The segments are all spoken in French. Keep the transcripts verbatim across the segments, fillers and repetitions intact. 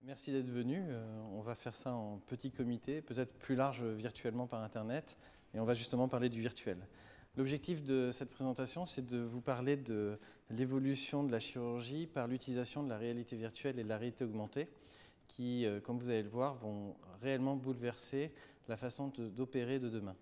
Merci d'être venu. Euh, on va faire ça en petit comité, peut-être plus large virtuellement par Internet, et on va justement parler du virtuel. L'objectif de cette présentation, c'est de vous parler de l'évolution de la chirurgie par l'utilisation de la réalité virtuelle et de la réalité augmentée, qui, euh, comme vous allez le voir, vont réellement bouleverser la façon d'opérer de demain.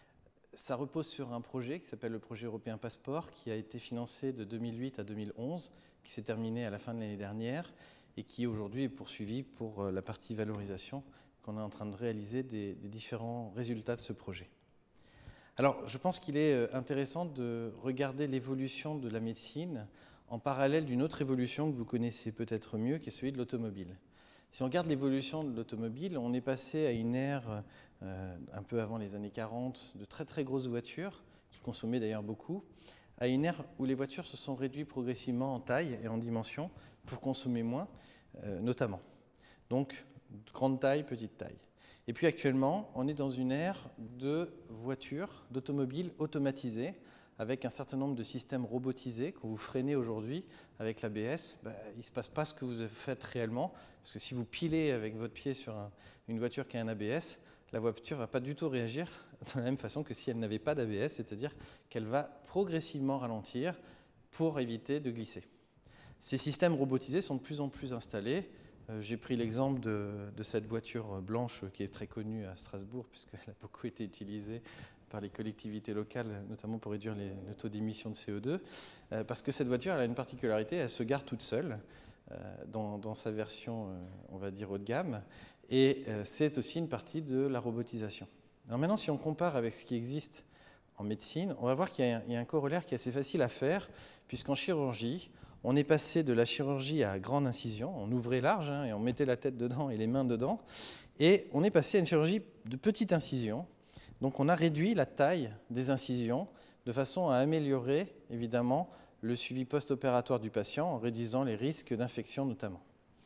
Ça repose sur un projet qui s'appelle le projet européen Passeport, qui a été financé de deux mille huit à deux mille onze, qui s'est terminé à la fin de l'année dernière, et qui aujourd'hui est poursuivi pour la partie valorisation qu'on est en train de réaliser des, des différents résultats de ce projet. Alors, je pense qu'il est intéressant de regarder l'évolution de la médecine en parallèle d'une autre évolution que vous connaissez peut-être mieux, qui est celui de l'automobile. Si on regarde l'évolution de l'automobile, on est passé à une ère, euh, un peu avant les années quarante, de très très grosses voitures, qui consommaient d'ailleurs beaucoup, à une ère où les voitures se sont réduites progressivement en taille et en dimension pour consommer moins, euh, notamment. Donc, grande taille, petite taille. Et puis actuellement, on est dans une ère de voitures, d'automobiles automatisées, avec un certain nombre de systèmes robotisés. Quand vous freinez aujourd'hui avec l'A B S, bah, il ne se passe pas ce que vous faites réellement, parce que si vous pilez avec votre pied sur un, une voiture qui a un A B S, la voiture ne va pas du tout réagir de la même façon que si elle n'avait pas d'A B S, c'est-à-dire qu'elle va progressivement ralentir pour éviter de glisser. Ces systèmes robotisés sont de plus en plus installés. Euh, j'ai pris l'exemple de, de cette voiture blanche qui est très connue à Strasbourg, puisqu'elle a beaucoup été utilisée par les collectivités locales, notamment pour réduire les, le taux d'émission de C O deux, euh, parce que cette voiture elle a une particularité, elle se gare toute seule euh, dans, dans sa version, euh, on va dire, haut de gamme, et euh, c'est aussi une partie de la robotisation. Alors maintenant, si on compare avec ce qui existe en médecine, on va voir qu'il y a un, il y a un corollaire qui est assez facile à faire, puisqu'en chirurgie, on est passé de la chirurgie à grande incision, on ouvrait large hein, et on mettait la tête dedans et les mains dedans, et on est passé à une chirurgie de petite incision. Donc on a réduit la taille des incisions de façon à améliorer évidemment le suivi post-opératoire du patient en réduisant les risques d'infection notamment.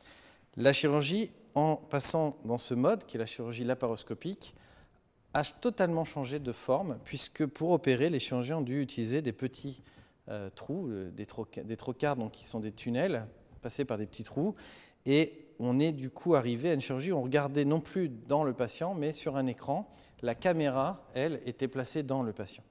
La chirurgie, en passant dans ce mode, qui est la chirurgie laparoscopique, a totalement changé de forme, puisque pour opérer, les chirurgiens ont dû utiliser des petits euh, trous, euh, des, troca des trocars donc, qui sont des tunnels, passés par des petits trous, et on est du coup arrivé à une chirurgie où on regardait non plus dans le patient, mais sur un écran. La caméra, elle, était placée dans le patient.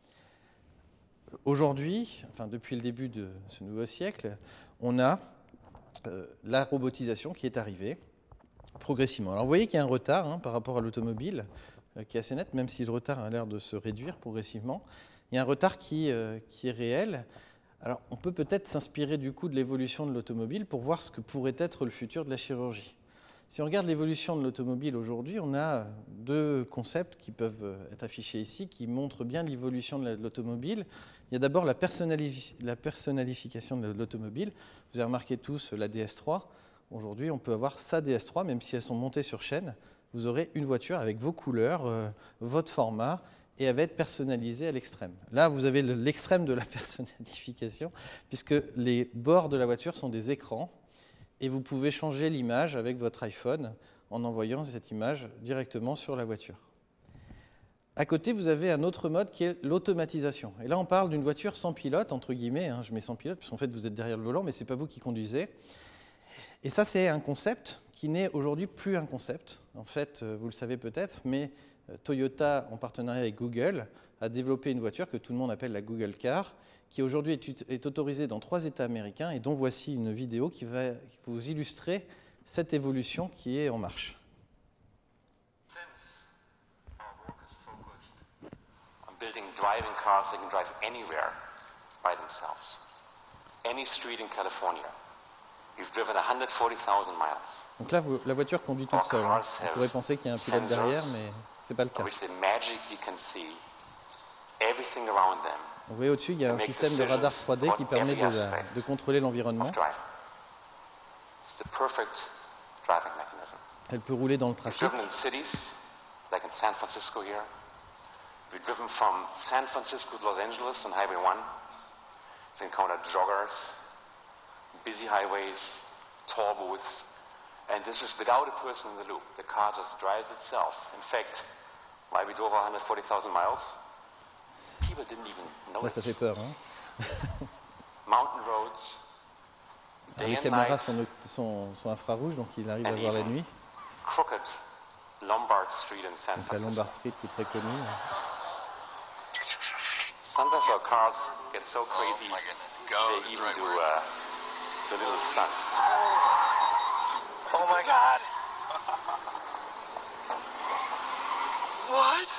Aujourd'hui, enfin depuis le début de ce nouveau siècle, on a euh, la robotisation qui est arrivée progressivement. Alors vous voyez qu'il y a un retard hein, par rapport à l'automobile, euh, qui est assez net, même si le retard a l'air de se réduire progressivement. Il y a un retard qui, euh, qui est réel. Alors, on peut peut-être s'inspirer du coup de l'évolution de l'automobile pour voir ce que pourrait être le futur de la chirurgie. Si on regarde l'évolution de l'automobile aujourd'hui, on a deux concepts qui peuvent être affichés ici, qui montrent bien l'évolution de l'automobile. Il y a d'abord la, personnalif la personnalification de l'automobile. Vous avez remarqué tous la D S trois. Aujourd'hui, on peut avoir sa D S trois, même si elles sont montées sur chaîne. Vous aurez une voiture avec vos couleurs, euh, votre format, et elle va être personnalisée à l'extrême. Là, vous avez l'extrême de la personnalification, puisque les bords de la voiture sont des écrans, et vous pouvez changer l'image avec votre iPhone en envoyant cette image directement sur la voiture. À côté, vous avez un autre mode qui est l'automatisation. Et là, on parle d'une voiture sans pilote, entre guillemets, hein, je mets sans pilote, parce qu'en fait, vous êtes derrière le volant, mais ce n'est pas vous qui conduisez. Et ça, c'est un concept qui n'est aujourd'hui plus un concept. En fait, vous le savez peut-être, mais Toyota, en partenariat avec Google, a développé une voiture que tout le monde appelle la Google Car, qui aujourd'hui est, est autorisée dans trois États américains, et dont voici une vidéo qui va vous illustrer cette évolution qui est en marche. Building driving cars that can drive anywhere by themselves. Any street in California. You've driven one hundred forty thousand miles. Donc là, vous, la voiture conduit toute seule. Hein. On pourrait penser qu'il y a un pilote derrière, mais ce n'est pas le cas. Vous voyez au-dessus, il y a un système de radar trois D qui permet de, la, de contrôler l'environnement. Elle peut rouler dans le trafic. We've driven from San Francisco to Los Angeles on Highway one. We've encountered joggers, busy highways, toll booths, and this is without a person in the loop. The car just drives itself. In fact, why we drove one hundred forty thousand miles, people didn't even know. Là, ça fait peur, hein. Mountain roads, Alors, les caméras sont, sont, sont infrarouges, donc il arrive à voir la nuit. Crooked Lombard Street in San Donc la Lombard Street qui est très connue. Sometimes our cars get so crazy, they even do uh, the little stunt. Oh my God! What?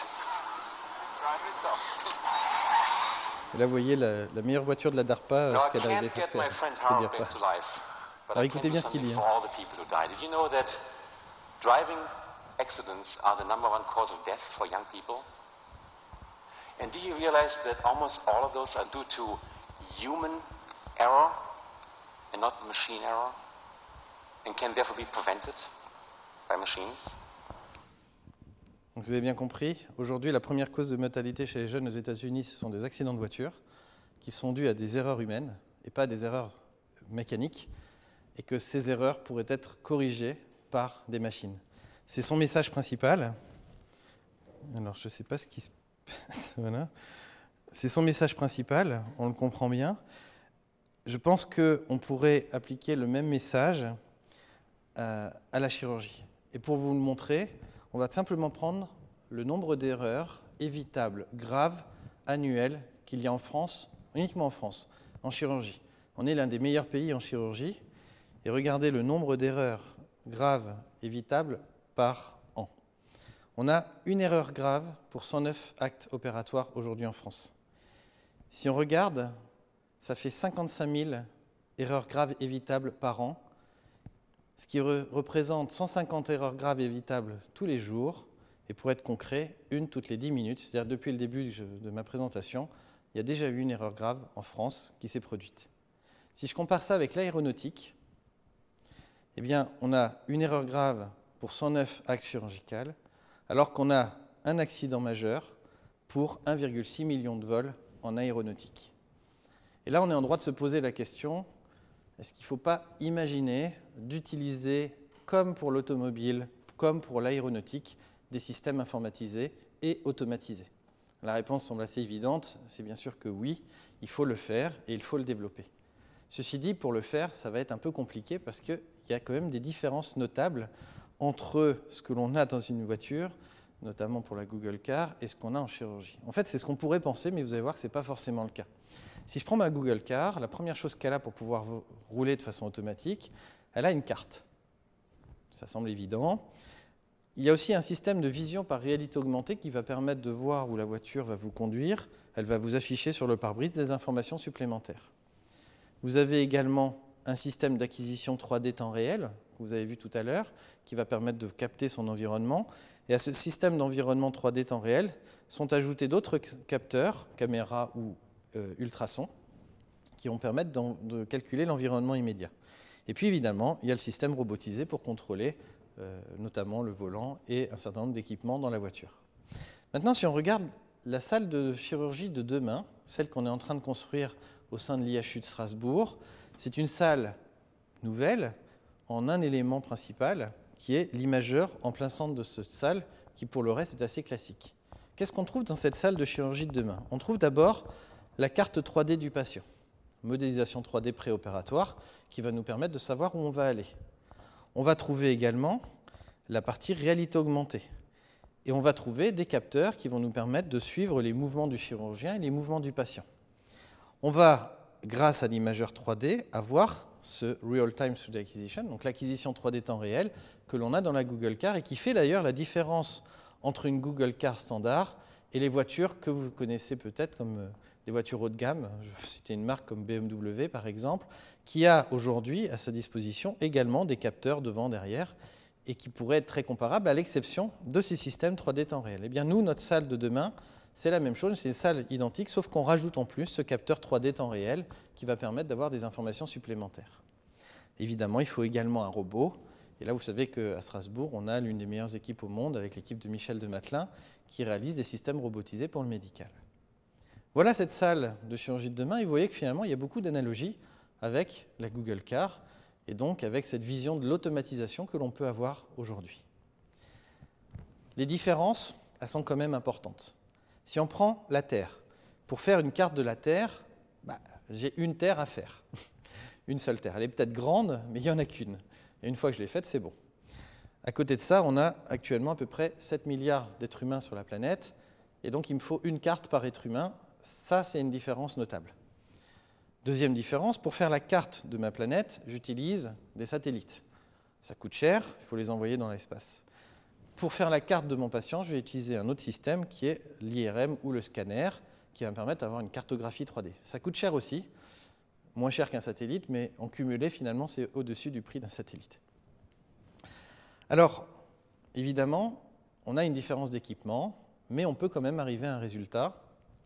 Et là, vous voyez la, la meilleure voiture de la DARPA, euh, ce qu'elle arrivait à faire, c'est-à-dire pas. Alors écoutez bien ce qu'il dit. Hein. Did you know that driving accidents are the number one cause of death for young people? And do you realize that almost all of those are due to human error and not machine error, and can therefore be prevented by machines? Donc vous avez bien compris, aujourd'hui la première cause de mortalité chez les jeunes aux États-Unis, ce sont des accidents de voiture qui sont dus à des erreurs humaines et pas à des erreurs mécaniques, et que ces erreurs pourraient être corrigées par des machines. C'est son message principal. Alors je ne sais pas ce qui se passe. Voilà. C'est son message principal, on le comprend bien. Je pense qu'on pourrait appliquer le même message à, à la chirurgie. Et pour vous le montrer, on va simplement prendre le nombre d'erreurs évitables, graves, annuelles qu'il y a en France, uniquement en France, en chirurgie. On est l'un des meilleurs pays en chirurgie, et regardez le nombre d'erreurs graves évitables par an. On a une erreur grave pour cent neuf actes opératoires aujourd'hui en France. Si on regarde, ça fait cinquante-cinq mille erreurs graves évitables par an, ce qui re- représente cent cinquante erreurs graves évitables tous les jours, et pour être concret, une toutes les dix minutes, c'est-à-dire depuis le début de ma présentation, il y a déjà eu une erreur grave en France qui s'est produite. Si je compare ça avec l'aéronautique, eh bien, on a une erreur grave pour cent neuf actes chirurgicaux, alors qu'on a un accident majeur pour un virgule six million de vols en aéronautique. Et là, on est en droit de se poser la question, est-ce qu'il ne faut pas imaginer d'utiliser, comme pour l'automobile, comme pour l'aéronautique, des systèmes informatisés et automatisés? La réponse semble assez évidente, c'est bien sûr que oui, il faut le faire et il faut le développer. Ceci dit, pour le faire, ça va être un peu compliqué parce qu'il y a quand même des différences notables entre ce que l'on a dans une voiture, notamment pour la Google Car, et ce qu'on a en chirurgie. En fait, c'est ce qu'on pourrait penser, mais vous allez voir que ce n'est pas forcément le cas. Si je prends ma Google Car, la première chose qu'elle a pour pouvoir rouler de façon automatique, elle a une carte. Ça semble évident. Il y a aussi un système de vision par réalité augmentée qui va permettre de voir où la voiture va vous conduire. Elle va vous afficher sur le pare-brise des informations supplémentaires. Vous avez également un système d'acquisition trois D temps réel, que vous avez vu tout à l'heure, qui va permettre de capter son environnement. Et à ce système d'environnement trois D temps réel sont ajoutés d'autres capteurs, caméras ou euh, ultrasons, qui vont permettre de calculer l'environnement immédiat. Et puis évidemment, il y a le système robotisé pour contrôler euh, notamment le volant et un certain nombre d'équipements dans la voiture. Maintenant, si on regarde la salle de chirurgie de demain, celle qu'on est en train de construire au sein de l'I H U de Strasbourg, c'est une salle nouvelle en un élément principal qui est l'imageur en plein centre de cette salle qui pour le reste est assez classique. Qu'est-ce qu'on trouve dans cette salle de chirurgie de demain? On trouve d'abord la carte trois D du patient, modélisation trois D préopératoire qui va nous permettre de savoir où on va aller. On va trouver également la partie réalité augmentée et on va trouver des capteurs qui vont nous permettre de suivre les mouvements du chirurgien et les mouvements du patient. On va, grâce à l'imageur trois D, avoir ce Real-Time trois D Acquisition, donc l'acquisition trois D temps réel que l'on a dans la Google Car et qui fait d'ailleurs la différence entre une Google Car standard et les voitures que vous connaissez peut-être comme des voitures haut de gamme. Je vais citer une marque comme B M W par exemple, qui a aujourd'hui à sa disposition également des capteurs devant, derrière et qui pourraient être très comparables à l'exception de ces systèmes trois D temps réel. Eh bien nous, notre salle de demain, c'est la même chose, c'est une salle identique, sauf qu'on rajoute en plus ce capteur trois D temps réel qui va permettre d'avoir des informations supplémentaires. Évidemment, il faut également un robot. Et là, vous savez qu'à Strasbourg, on a l'une des meilleures équipes au monde avec l'équipe de Michel de Matelin qui réalise des systèmes robotisés pour le médical. Voilà cette salle de chirurgie de demain et vous voyez que finalement, il y a beaucoup d'analogies avec la Google Car et donc avec cette vision de l'automatisation que l'on peut avoir aujourd'hui. Les différences, elles sont quand même importantes. Si on prend la Terre, pour faire une carte de la Terre, bah, j'ai une Terre à faire. une seule Terre. Elle est peut-être grande, mais il n'y en a qu'une. Et une fois que je l'ai faite, c'est bon. À côté de ça, on a actuellement à peu près sept milliards d'êtres humains sur la planète, et donc il me faut une carte par être humain. Ça, c'est une différence notable. Deuxième différence, pour faire la carte de ma planète, j'utilise des satellites. Ça coûte cher, il faut les envoyer dans l'espace. Pour faire la carte de mon patient, je vais utiliser un autre système qui est l'I R M ou le scanner, qui va me permettre d'avoir une cartographie trois D. Ça coûte cher aussi, moins cher qu'un satellite, mais en cumulé, finalement, c'est au-dessus du prix d'un satellite. Alors, évidemment, on a une différence d'équipement, mais on peut quand même arriver à un résultat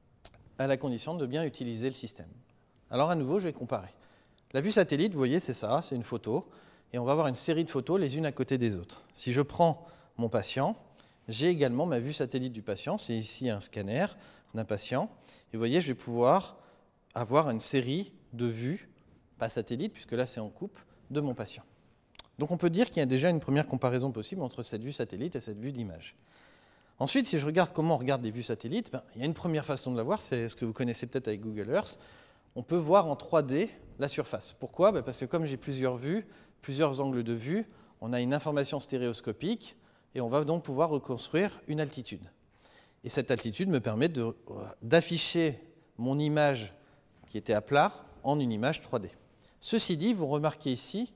à la condition de bien utiliser le système. Alors, à nouveau, je vais comparer. La vue satellite, vous voyez, c'est ça, c'est une photo, et on va avoir une série de photos les unes à côté des autres. Si je prends mon patient, j'ai également ma vue satellite du patient, c'est ici un scanner d'un patient, et vous voyez, je vais pouvoir avoir une série de vues, pas satellite, puisque là c'est en coupe, de mon patient. Donc on peut dire qu'il y a déjà une première comparaison possible entre cette vue satellite et cette vue d'image. Ensuite, si je regarde comment on regarde les vues satellites, ben, il y a une première façon de la voir, c'est ce que vous connaissez peut-être avec Google Earth. On peut voir en trois D la surface. Pourquoi ? Ben parce que comme j'ai plusieurs vues, plusieurs angles de vue, on a une information stéréoscopique et on va donc pouvoir reconstruire une altitude. Et cette altitude me permet de, d'afficher mon image qui était à plat en une image trois D. Ceci dit, vous remarquez ici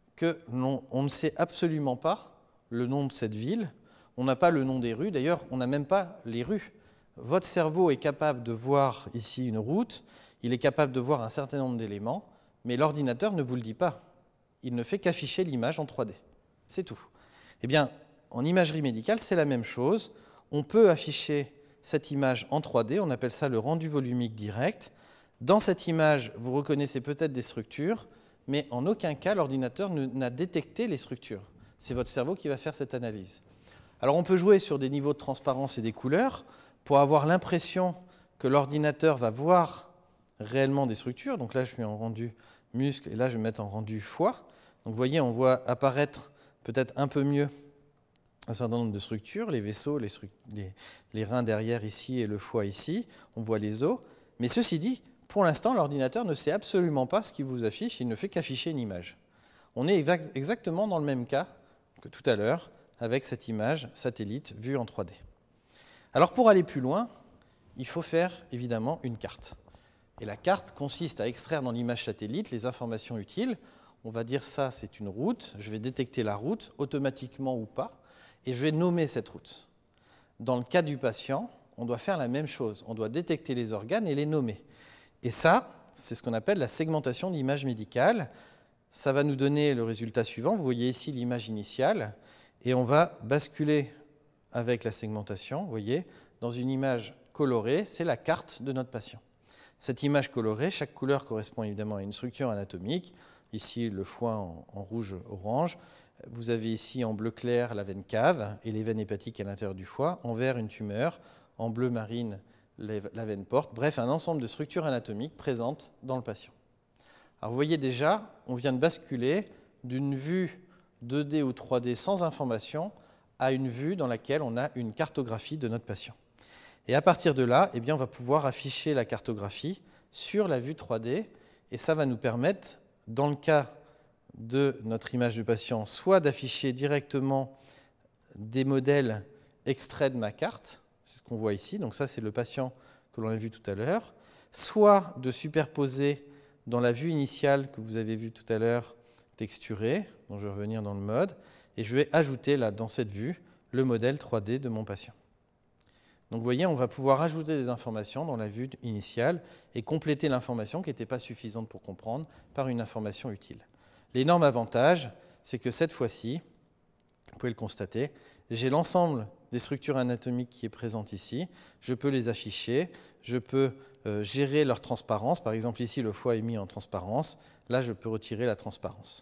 qu'on on ne sait absolument pas le nom de cette ville, on n'a pas le nom des rues, d'ailleurs on n'a même pas les rues. Votre cerveau est capable de voir ici une route, il est capable de voir un certain nombre d'éléments, mais l'ordinateur ne vous le dit pas. Il ne fait qu'afficher l'image en trois D. C'est tout. Eh bien, en imagerie médicale, c'est la même chose. On peut afficher cette image en trois D, on appelle ça le rendu volumique direct. Dans cette image, vous reconnaissez peut-être des structures, mais en aucun cas, l'ordinateur n'a détecté les structures. C'est votre cerveau qui va faire cette analyse. Alors, on peut jouer sur des niveaux de transparence et des couleurs pour avoir l'impression que l'ordinateur va voir réellement des structures. Donc là, je suis en rendu muscle et là, je vais mettre en rendu foie. Donc vous voyez, on voit apparaître peut-être un peu mieux un certain nombre de structures, les vaisseaux, les, stru- les, les reins derrière ici et le foie ici. On voit les os. Mais ceci dit, pour l'instant, l'ordinateur ne sait absolument pas ce qu'il vous affiche, il ne fait qu'afficher une image. On est exactement dans le même cas que tout à l'heure avec cette image satellite vue en trois D. Alors pour aller plus loin, il faut faire évidemment une carte. Et la carte consiste à extraire dans l'image satellite les informations utiles. On va dire ça, c'est une route. Je vais détecter la route, automatiquement ou pas, et je vais nommer cette route. Dans le cas du patient, on doit faire la même chose. On doit détecter les organes et les nommer. Et ça, c'est ce qu'on appelle la segmentation d'image médicale. Ça va nous donner le résultat suivant. Vous voyez ici l'image initiale, et on va basculer avec la segmentation, vous voyez, dans une image colorée, c'est la carte de notre patient. Cette image colorée, chaque couleur correspond évidemment à une structure anatomique. Ici, le foie en, en rouge-orange. Vous avez ici en bleu clair la veine cave et les veines hépatiques à l'intérieur du foie. En vert, une tumeur. En bleu marine, la veine porte. Bref, un ensemble de structures anatomiques présentes dans le patient. Alors vous voyez déjà, on vient de basculer d'une vue deux D ou trois D sans information à une vue dans laquelle on a une cartographie de notre patient. Et à partir de là, eh bien, on va pouvoir afficher la cartographie sur la vue trois D, et ça va nous permettre, dans le cas de notre image du patient, soit d'afficher directement des modèles extraits de ma carte, c'est ce qu'on voit ici, donc ça c'est le patient que l'on a vu tout à l'heure, soit de superposer dans la vue initiale que vous avez vue tout à l'heure, texturée, dont je vais revenir dans le mode, et je vais ajouter là, dans cette vue, le modèle trois D de mon patient. Donc vous voyez, on va pouvoir ajouter des informations dans la vue initiale et compléter l'information qui n'était pas suffisante pour comprendre par une information utile. L'énorme avantage, c'est que cette fois-ci, vous pouvez le constater, j'ai l'ensemble des structures anatomiques qui est présente ici, je peux les afficher, je peux euh, gérer leur transparence, par exemple ici le foie est mis en transparence, là je peux retirer la transparence.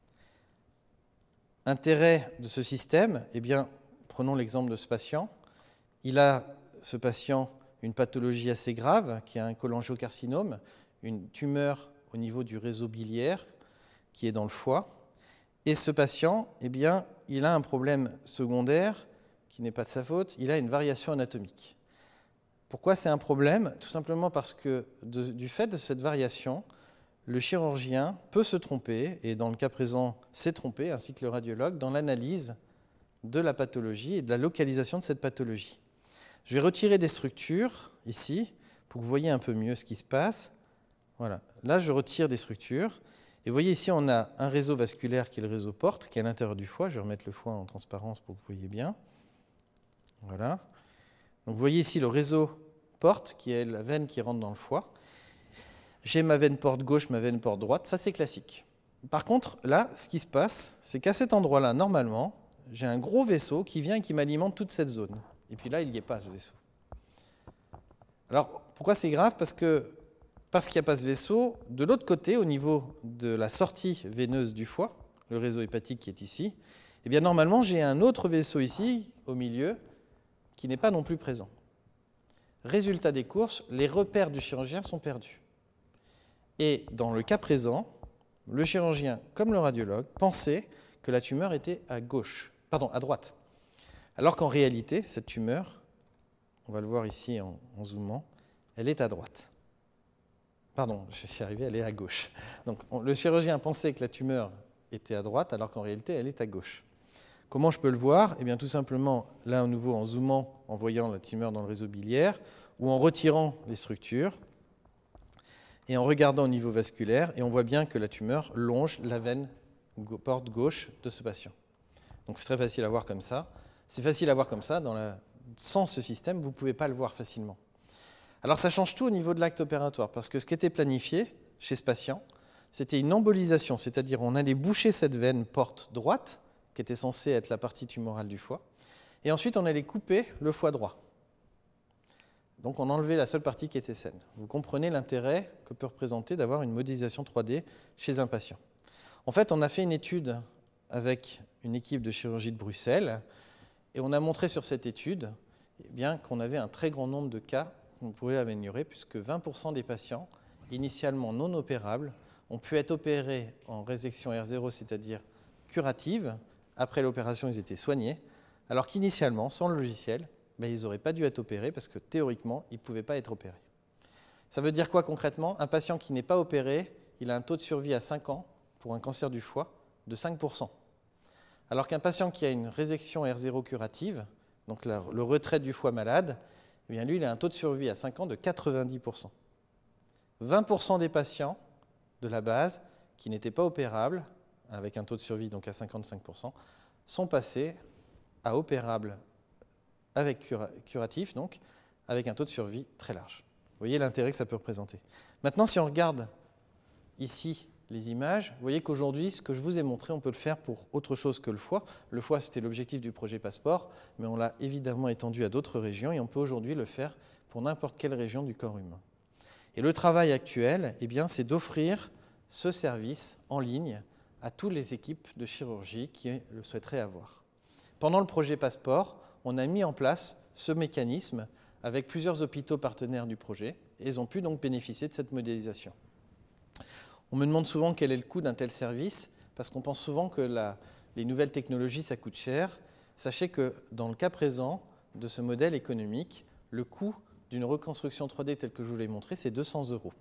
Intérêt de ce système, eh bien, prenons l'exemple de ce patient. Il a, ce patient, une pathologie assez grave, qui est un cholangiocarcinome, une tumeur au niveau du réseau biliaire qui est dans le foie. Et ce patient, eh bien, il a un problème secondaire qui n'est pas de sa faute, il a une variation anatomique. Pourquoi c'est un problème ? Tout simplement parce que de, du fait de cette variation, le chirurgien peut se tromper, et dans le cas présent, s'est trompé, ainsi que le radiologue, dans l'analyse de la pathologie et de la localisation de cette pathologie. Je vais retirer des structures, ici, pour que vous voyez un peu mieux ce qui se passe. Voilà. Là, je retire des structures. Et vous voyez ici, on a un réseau vasculaire qui est le réseau porte, qui est à l'intérieur du foie. Je vais remettre le foie en transparence pour que vous voyez bien. Voilà. Donc vous voyez ici le réseau porte, qui est la veine qui rentre dans le foie. J'ai ma veine porte gauche, ma veine porte droite. Ça, c'est classique. Par contre, là, ce qui se passe, c'est qu'à cet endroit-là, normalement, j'ai un gros vaisseau qui vient et qui m'alimente toute cette zone. Et puis là, il n'y est pas, ce vaisseau. Alors, pourquoi c'est grave ? Parce que Parce qu'il n'y a pas ce vaisseau, de l'autre côté, au niveau de la sortie veineuse du foie, le réseau hépatique qui est ici, eh bien normalement j'ai un autre vaisseau ici, au milieu, qui n'est pas non plus présent. Résultat des courses, les repères du chirurgien sont perdus. Et dans le cas présent, le chirurgien, comme le radiologue, pensait que la tumeur était à gauche, pardon, à droite. Alors qu'en réalité, cette tumeur, on va le voir ici en, en zoomant, elle est à droite. Pardon, je suis arrivé, elle est à gauche. Donc on, le chirurgien pensait que la tumeur était à droite, alors qu'en réalité, elle est à gauche. Comment je peux le voir ? Eh bien, tout simplement, là, à nouveau, en zoomant, en voyant la tumeur dans le réseau biliaire, ou en retirant les structures, et en regardant au niveau vasculaire, et on voit bien que la tumeur longe la veine porte gauche de ce patient. Donc c'est très facile à voir comme ça. C'est facile à voir comme ça. Dans la... Sans ce système, vous ne pouvez pas le voir facilement. Alors ça change tout au niveau de l'acte opératoire, parce que ce qui était planifié chez ce patient, c'était une embolisation, c'est-à-dire on allait boucher cette veine porte droite, qui était censée être la partie tumorale du foie, et ensuite on allait couper le foie droit. Donc on enlevait la seule partie qui était saine. Vous comprenez l'intérêt que peut représenter d'avoir une modélisation trois D chez un patient. En fait, on a fait une étude avec une équipe de chirurgie de Bruxelles, et on a montré sur cette étude eh bien, qu'on avait un très grand nombre de cas qu'on pouvait améliorer, puisque vingt pour cent des patients, initialement non opérables, ont pu être opérés en résection R zéro, c'est-à-dire curative. Après l'opération, ils étaient soignés, alors qu'initialement, sans le logiciel, ben, ils n'auraient pas dû être opérés, parce que théoriquement, ils ne pouvaient pas être opérés. Ça veut dire quoi concrètement ? Un patient qui n'est pas opéré, il a un taux de survie à cinq ans pour un cancer du foie de cinq pour cent. Alors qu'un patient qui a une résection R zéro curative, donc la, le retrait du foie malade, eh bien lui, il a un taux de survie à cinq ans de quatre-vingt-dix pour cent. vingt pour cent des patients de la base qui n'étaient pas opérables, avec un taux de survie donc à cinquante-cinq pour cent, sont passés à opérables avec cura, curatif, donc avec un taux de survie très large. Vous voyez l'intérêt que ça peut représenter. Maintenant, si on regarde ici les images, vous voyez qu'aujourd'hui, ce que je vous ai montré, on peut le faire pour autre chose que le foie. Le foie, c'était l'objectif du projet Passeport, mais on l'a évidemment étendu à d'autres régions et on peut aujourd'hui le faire pour n'importe quelle région du corps humain. Et le travail actuel, eh bien, c'est d'offrir ce service en ligne à toutes les équipes de chirurgie qui le souhaiteraient avoir. Pendant le projet Passeport, on a mis en place ce mécanisme avec plusieurs hôpitaux partenaires du projet et ils ont pu donc bénéficier de cette modélisation. On me demande souvent quel est le coût d'un tel service, parce qu'on pense souvent que la, les nouvelles technologies, ça coûte cher. Sachez que dans le cas présent de ce modèle économique, le coût d'une reconstruction trois D telle que je vous l'ai montré, c'est deux cents euros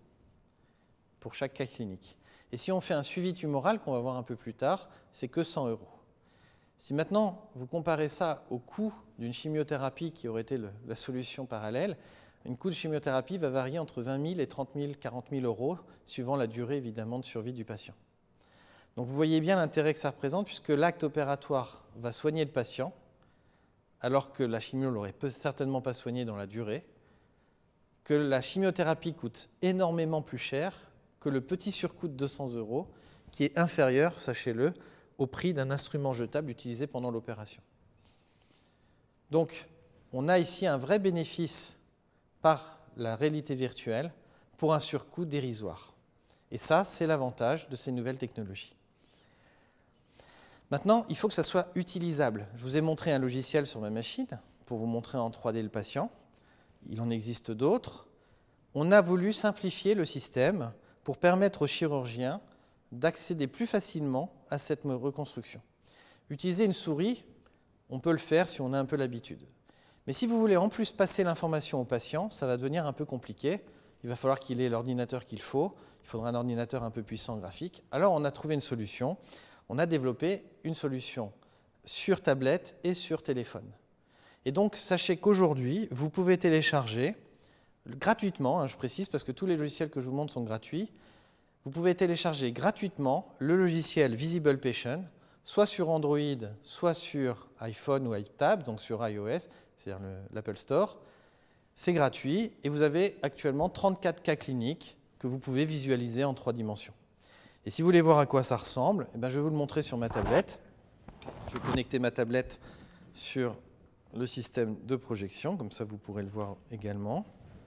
pour chaque cas clinique. Et si on fait un suivi tumoral, qu'on va voir un peu plus tard, c'est que cent euros. Si maintenant vous comparez ça au coût d'une chimiothérapie qui aurait été le, la solution parallèle, une coût de chimiothérapie va varier entre vingt mille et trente mille, quarante mille euros, suivant la durée évidemment de survie du patient. Donc vous voyez bien l'intérêt que ça représente, puisque l'acte opératoire va soigner le patient, alors que la chimio ne l'aurait certainement pas soigné dans la durée, que la chimiothérapie coûte énormément plus cher que le petit surcoût de deux cents euros, qui est inférieur, sachez-le, au prix d'un instrument jetable utilisé pendant l'opération. Donc, on a ici un vrai bénéfice par la réalité virtuelle pour un surcoût dérisoire. Et ça, c'est l'avantage de ces nouvelles technologies. Maintenant, il faut que ça soit utilisable. Je vous ai montré un logiciel sur ma machine pour vous montrer en trois D le patient. Il en existe d'autres. On a voulu simplifier le système pour permettre aux chirurgiens d'accéder plus facilement à cette reconstruction. Utiliser une souris, on peut le faire si on a un peu l'habitude. Mais si vous voulez en plus passer l'information au patient, ça va devenir un peu compliqué. il va falloir qu'il ait l'ordinateur qu'il faut, il faudra un ordinateur un peu puissant graphique. Alors on a trouvé une solution, on a développé une solution sur tablette et sur téléphone. Et donc sachez qu'aujourd'hui, vous pouvez télécharger gratuitement, hein, je précise parce que tous les logiciels que je vous montre sont gratuits, vous pouvez télécharger gratuitement le logiciel Visible Patient, soit sur Android, soit sur iPhone ou iTab, donc sur iOS, c'est-à-dire l'Apple Store. C'est gratuit et vous avez actuellement trente-quatre cas cliniques que vous pouvez visualiser en trois dimensions. Et si vous voulez voir à quoi ça ressemble, eh bien, je vais vous le montrer sur ma tablette. Je vais connecter ma tablette sur le système de projection, comme ça vous pourrez le voir également.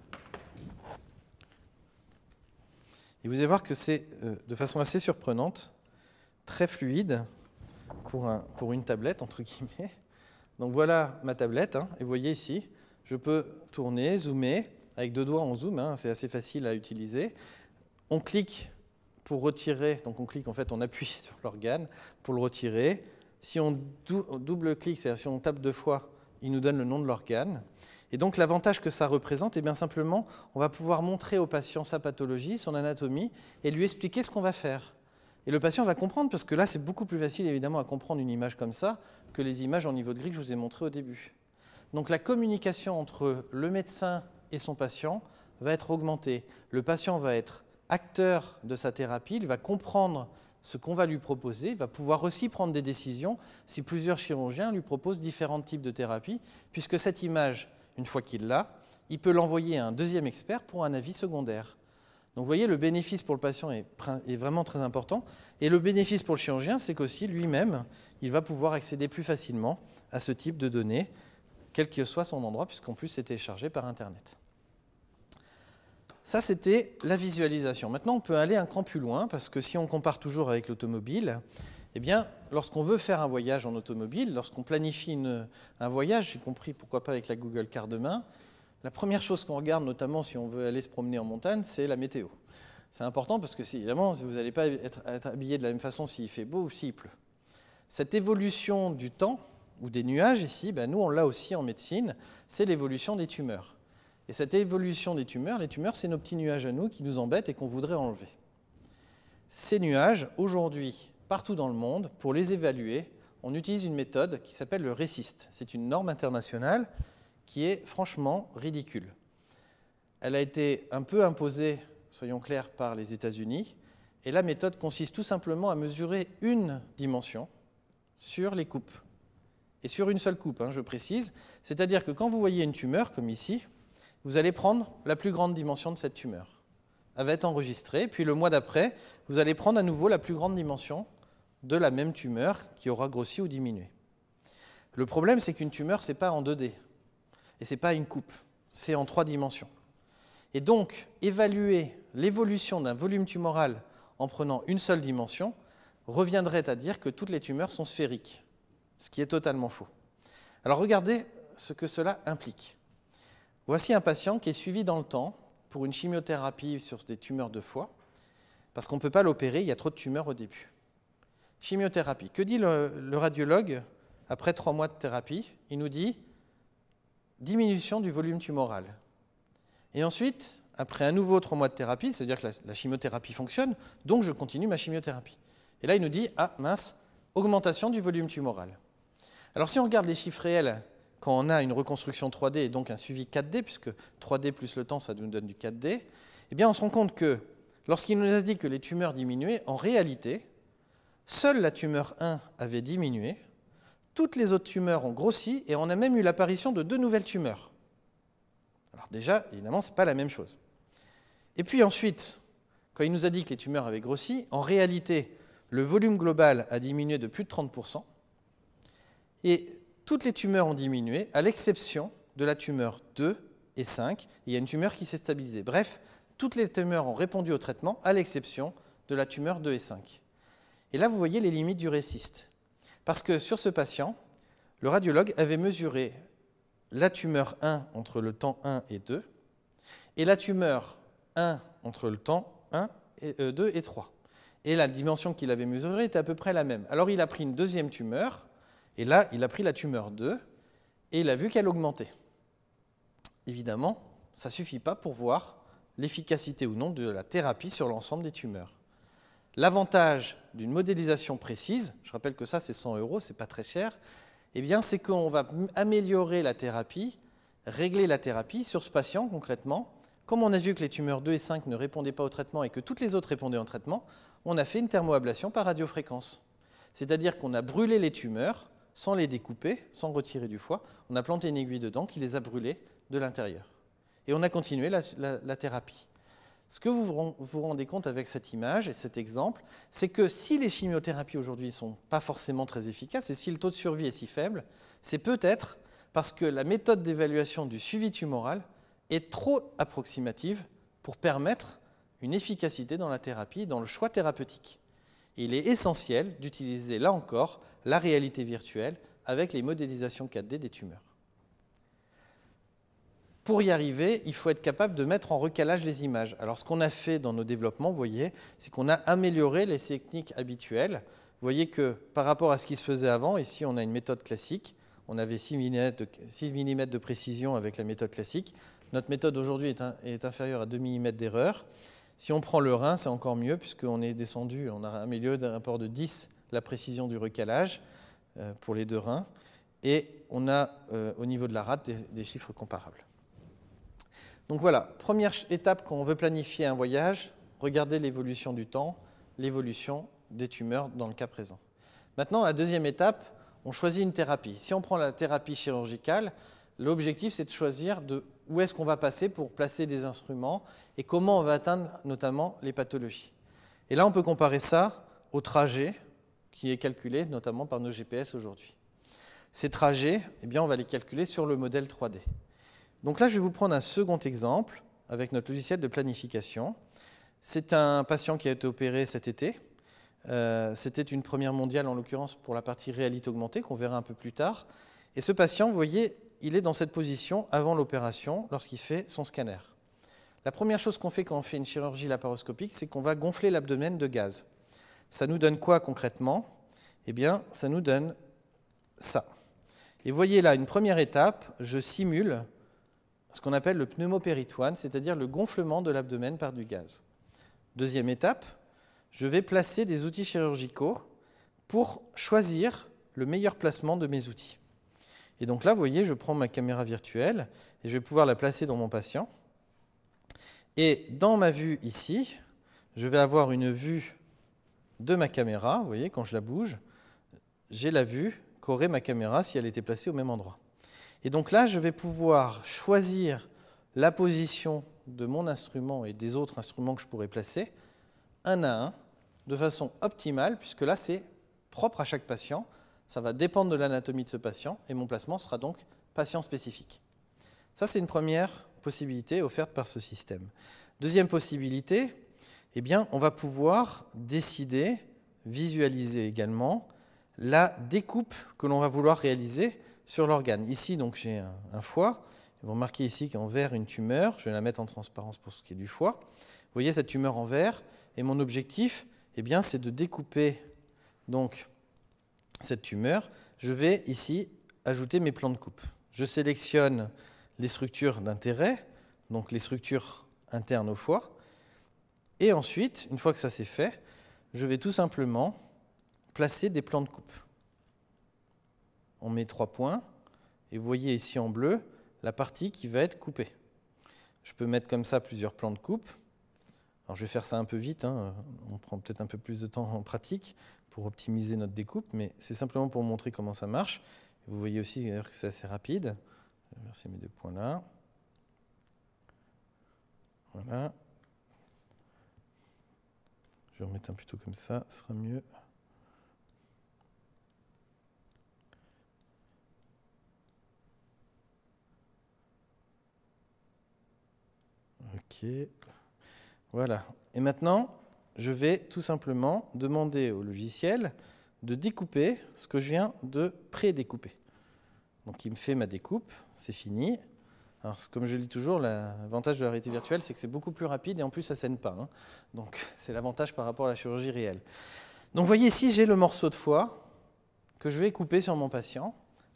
Et vous allez voir que c'est euh, de façon assez surprenante, très fluide pour, un, pour une tablette, entre guillemets. Donc voilà ma tablette, hein, et vous voyez ici, je peux tourner, zoomer, avec deux doigts on zoome, hein, c'est assez facile à utiliser. On clique pour retirer, donc on clique en fait, on appuie sur l'organe pour le retirer. Si on dou- double-clique, c'est-à-dire si on tape deux fois, il nous donne le nom de l'organe. Et donc l'avantage que ça représente, eh bien simplement, on va pouvoir montrer au patient sa pathologie, son anatomie, et lui expliquer ce qu'on va faire. Et le patient va comprendre, parce que là, c'est beaucoup plus facile évidemment à comprendre une image comme ça que les images en niveau de grille que je vous ai montrées au début. Donc la communication entre le médecin et son patient va être augmentée. Le patient va être acteur de sa thérapie, il va comprendre ce qu'on va lui proposer, il va pouvoir aussi prendre des décisions si plusieurs chirurgiens lui proposent différents types de thérapies, puisque cette image, une fois qu'il l'a, il peut l'envoyer à un deuxième expert pour un avis secondaire. Donc vous voyez, le bénéfice pour le patient est, est vraiment très important. Et le bénéfice pour le chirurgien, c'est qu'aussi lui-même, il va pouvoir accéder plus facilement à ce type de données, quel que soit son endroit, puisqu'en plus c'est téléchargé par Internet. Ça, c'était la visualisation. Maintenant, on peut aller un cran plus loin, parce que si on compare toujours avec l'automobile, eh bien, lorsqu'on veut faire un voyage en automobile, lorsqu'on planifie une, un voyage, y compris pourquoi pas avec la Google Car demain, la première chose qu'on regarde, notamment si on veut aller se promener en montagne, c'est la météo. C'est important parce que, évidemment, vous n'allez pas être, être habillé de la même façon s'il fait beau ou s'il pleut. Cette évolution du temps, ou des nuages ici, ben nous on l'a aussi en médecine, c'est l'évolution des tumeurs. Et cette évolution des tumeurs, les tumeurs, c'est nos petits nuages à nous qui nous embêtent et qu'on voudrait enlever. Ces nuages, aujourd'hui, partout dans le monde, pour les évaluer, on utilise une méthode qui s'appelle le RECIST. C'est une norme internationale qui est franchement ridicule. Elle a été un peu imposée, soyons clairs, par les États-Unis, et la méthode consiste tout simplement à mesurer une dimension sur les coupes. Et sur une seule coupe, hein, je précise, c'est-à-dire que quand vous voyez une tumeur, comme ici, vous allez prendre la plus grande dimension de cette tumeur. Elle va être enregistrée, puis le mois d'après, vous allez prendre à nouveau la plus grande dimension de la même tumeur qui aura grossi ou diminué. Le problème, c'est qu'une tumeur, ce n'est pas en deux D, et ce n'est pas une coupe, c'est en trois dimensions. Et donc, évaluer l'évolution d'un volume tumoral en prenant une seule dimension reviendrait à dire que toutes les tumeurs sont sphériques, ce qui est totalement faux. Alors regardez ce que cela implique. Voici un patient qui est suivi dans le temps pour une chimiothérapie sur des tumeurs de foie, parce qu'on ne peut pas l'opérer, il y a trop de tumeurs au début. Chimiothérapie. Que dit le, le radiologue après trois mois de thérapie? Il nous dit diminution du volume tumoral. Et ensuite, après un nouveau trois mois de thérapie, c'est-à-dire que la, la chimiothérapie fonctionne, donc je continue ma chimiothérapie. Et là, il nous dit, ah mince, augmentation du volume tumoral. Alors si on regarde les chiffres réels, quand on a une reconstruction trois D et donc un suivi quatre D, puisque trois D plus le temps, ça nous donne du quatre D, eh bien on se rend compte que lorsqu'il nous a dit que les tumeurs diminuaient, en réalité, seule la tumeur un avait diminué, toutes les autres tumeurs ont grossi et on a même eu l'apparition de deux nouvelles tumeurs. Alors déjà, évidemment, ce n'est pas la même chose. Et puis ensuite, quand il nous a dit que les tumeurs avaient grossi, en réalité, le volume global a diminué de plus de trente pour cent et toutes les tumeurs ont diminué, à l'exception de la tumeur deux et cinq. Il y a une tumeur qui s'est stabilisée. Bref, toutes les tumeurs ont répondu au traitement, à l'exception de la tumeur deux et cinq. Et là, vous voyez les limites du RECIST. Parce que sur ce patient, le radiologue avait mesuré la tumeur un entre le temps un et deux, et la tumeur un entre le temps un et, euh, deux et trois. Et la dimension qu'il avait mesurée était à peu près la même. Alors il a pris une deuxième tumeur, et là, il a pris la tumeur deux, et il a vu qu'elle augmentait. Évidemment, ça ne suffit pas pour voir l'efficacité ou non de la thérapie sur l'ensemble des tumeurs. L'avantage d'une modélisation précise, je rappelle que ça c'est cent euros, c'est pas très cher, eh bien c'est qu'on va améliorer la thérapie, régler la thérapie sur ce patient concrètement. Comme on a vu que les tumeurs deux et cinq ne répondaient pas au traitement et que toutes les autres répondaient au traitement, on a fait une thermoablation par radiofréquence. C'est-à-dire qu'on a brûlé les tumeurs sans les découper, sans retirer du foie, on a planté une aiguille dedans qui les a brûlées de l'intérieur. Et on a continué la, la, la thérapie. Ce que vous vous rendez compte avec cette image et cet exemple, c'est que si les chimiothérapies aujourd'hui ne sont pas forcément très efficaces et si le taux de survie est si faible, c'est peut-être parce que la méthode d'évaluation du suivi tumoral est trop approximative pour permettre une efficacité dans la thérapie, dans le choix thérapeutique. Et il est essentiel d'utiliser, là encore, la réalité virtuelle avec les modélisations quatre D des tumeurs. Pour y arriver, il faut être capable de mettre en recalage les images. Alors, ce qu'on a fait dans nos développements, vous voyez, c'est qu'on a amélioré les techniques habituelles. Vous voyez que par rapport à ce qui se faisait avant, ici, on a une méthode classique. On avait six millimètres de précision avec la méthode classique. Notre méthode aujourd'hui est, un, est inférieure à deux millimètres d'erreur. Si on prend le rein, c'est encore mieux, puisqu'on est descendu, on a amélioré d'un rapport de dix la précision du recalage euh, pour les deux reins. Et on a, euh, au niveau de la rate, des, des chiffres comparables. Donc voilà, première étape quand on veut planifier un voyage, regarder l'évolution du temps, l'évolution des tumeurs dans le cas présent. Maintenant, la deuxième étape, on choisit une thérapie. Si on prend la thérapie chirurgicale, l'objectif c'est de choisir de où est-ce qu'on va passer pour placer des instruments et comment on va atteindre notamment les pathologies. Et là, on peut comparer ça au trajet qui est calculé notamment par nos G P S aujourd'hui. Ces trajets, eh bien, on va les calculer sur le modèle trois D. Donc là, je vais vous prendre un second exemple avec notre logiciel de planification. C'est un patient qui a été opéré cet été. Euh, c'était une première mondiale, en l'occurrence, pour la partie réalité augmentée, qu'on verra un peu plus tard. Et ce patient, vous voyez, il est dans cette position avant l'opération, lorsqu'il fait son scanner. La première chose qu'on fait quand on fait une chirurgie laparoscopique, c'est qu'on va gonfler l'abdomen de gaz. Ça nous donne quoi concrètement? Eh bien, ça nous donne ça. Et vous voyez là, une première étape, je simule ce qu'on appelle le pneumopéritoine, c'est-à-dire le gonflement de l'abdomen par du gaz. Deuxième étape, je vais placer des outils chirurgicaux pour choisir le meilleur placement de mes outils. Et donc là, vous voyez, je prends ma caméra virtuelle et je vais pouvoir la placer dans mon patient. Et dans ma vue ici, je vais avoir une vue de ma caméra. Vous voyez, quand je la bouge, j'ai la vue qu'aurait ma caméra si elle était placée au même endroit. Et donc là, je vais pouvoir choisir la position de mon instrument et des autres instruments que je pourrais placer, un à un, de façon optimale, puisque là, c'est propre à chaque patient. Ça va dépendre de l'anatomie de ce patient, et mon placement sera donc patient spécifique. Ça, c'est une première possibilité offerte par ce système. Deuxième possibilité, eh bien, on va pouvoir décider, visualiser également, la découpe que l'on va vouloir réaliser sur l'organe. Ici, donc, j'ai un, un foie. Vous remarquez ici qu'en vert, une tumeur. Je vais la mettre en transparence pour ce qui est du foie. Vous voyez cette tumeur en vert. Et mon objectif, eh bien, c'est de découper donc, cette tumeur. Je vais ici ajouter mes plans de coupe. Je sélectionne les structures d'intérêt, donc les structures internes au foie. Et ensuite, une fois que ça c'est fait, je vais tout simplement placer des plans de coupe. On met trois points, et vous voyez ici en bleu la partie qui va être coupée. Je peux mettre comme ça plusieurs plans de coupe. Alors je vais faire ça un peu vite, hein. On prend peut-être un peu plus de temps en pratique pour optimiser notre découpe, mais c'est simplement pour montrer comment ça marche. Vous voyez aussi d'ailleurs que c'est assez rapide. Je vais inverser mes deux points là. Voilà. Je vais remettre un plutôt comme ça, ce sera mieux. Ok, voilà. Et maintenant, je vais tout simplement demander au logiciel de découper ce que je viens de pré-découper. Donc il me fait ma découpe, c'est fini. Alors comme je le dis toujours, l'avantage de la réalité virtuelle, c'est que c'est beaucoup plus rapide et en plus ça ne saigne pas. Hein. Donc c'est l'avantage par rapport à la chirurgie réelle. Donc vous voyez ici, j'ai le morceau de foie que je vais couper sur mon patient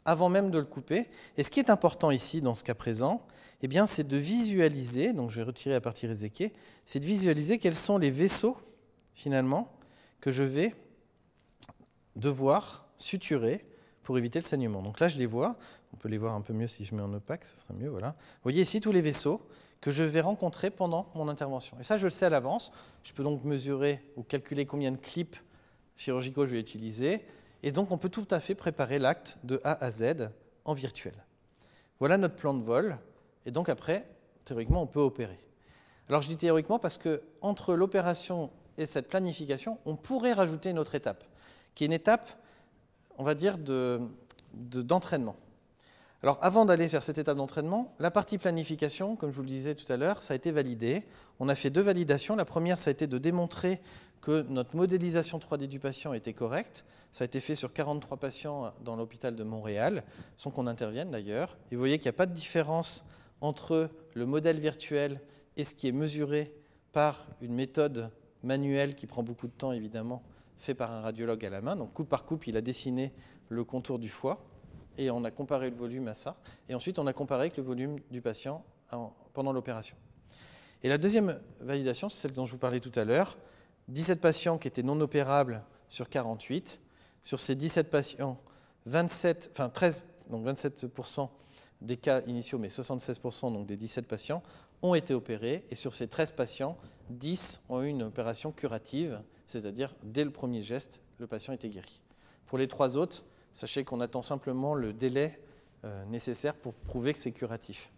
avant même de le couper. Et ce qui est important ici, dans ce cas présent, eh bien, c'est de visualiser, donc je vais retirer la partie réséquée, c'est de visualiser quels sont les vaisseaux, finalement, que je vais devoir suturer pour éviter le saignement. Donc là, je les vois. On peut les voir un peu mieux si je mets en opaque, ce sera mieux. Voilà. Vous voyez ici tous les vaisseaux que je vais rencontrer pendant mon intervention. Et ça, je le sais à l'avance. Je peux donc mesurer ou calculer combien de clips chirurgicaux je vais utiliser. Et donc, on peut tout à fait préparer l'acte de A à Z en virtuel. Voilà notre plan de vol. Et donc, après, théoriquement, on peut opérer. Alors, je dis théoriquement parce qu'entre l'opération et cette planification, on pourrait rajouter une autre étape, qui est une étape, on va dire, de, de, d'entraînement. Alors, avant d'aller faire cette étape d'entraînement, la partie planification, comme je vous le disais tout à l'heure, ça a été validé. On a fait deux validations. La première, ça a été de démontrer que notre modélisation trois D du patient était correcte. Ça a été fait sur quarante-trois patients dans l'hôpital de Montréal, sans qu'on intervienne d'ailleurs. Et vous voyez qu'il n'y a pas de différence entre le modèle virtuel et ce qui est mesuré par une méthode manuelle qui prend beaucoup de temps, évidemment, fait par un radiologue à la main. Donc, coupe par coupe, il a dessiné le contour du foie. Et on a comparé le volume à ça. Et ensuite, on a comparé avec le volume du patient en, pendant l'opération. Et la deuxième validation, c'est celle dont je vous parlais tout à l'heure. dix-sept patients qui étaient non opérables sur quarante-huit. Sur ces dix-sept patients, vingt-sept, enfin treize, donc vingt-sept pour cent des cas initiaux, mais soixante-seize pour cent donc des dix-sept patients, ont été opérés. Et sur ces treize patients, dix ont eu une opération curative, c'est-à-dire dès le premier geste, le patient était guéri. Pour les trois autres, sachez qu'on attend simplement le délai euh, nécessaire pour prouver que c'est curatif.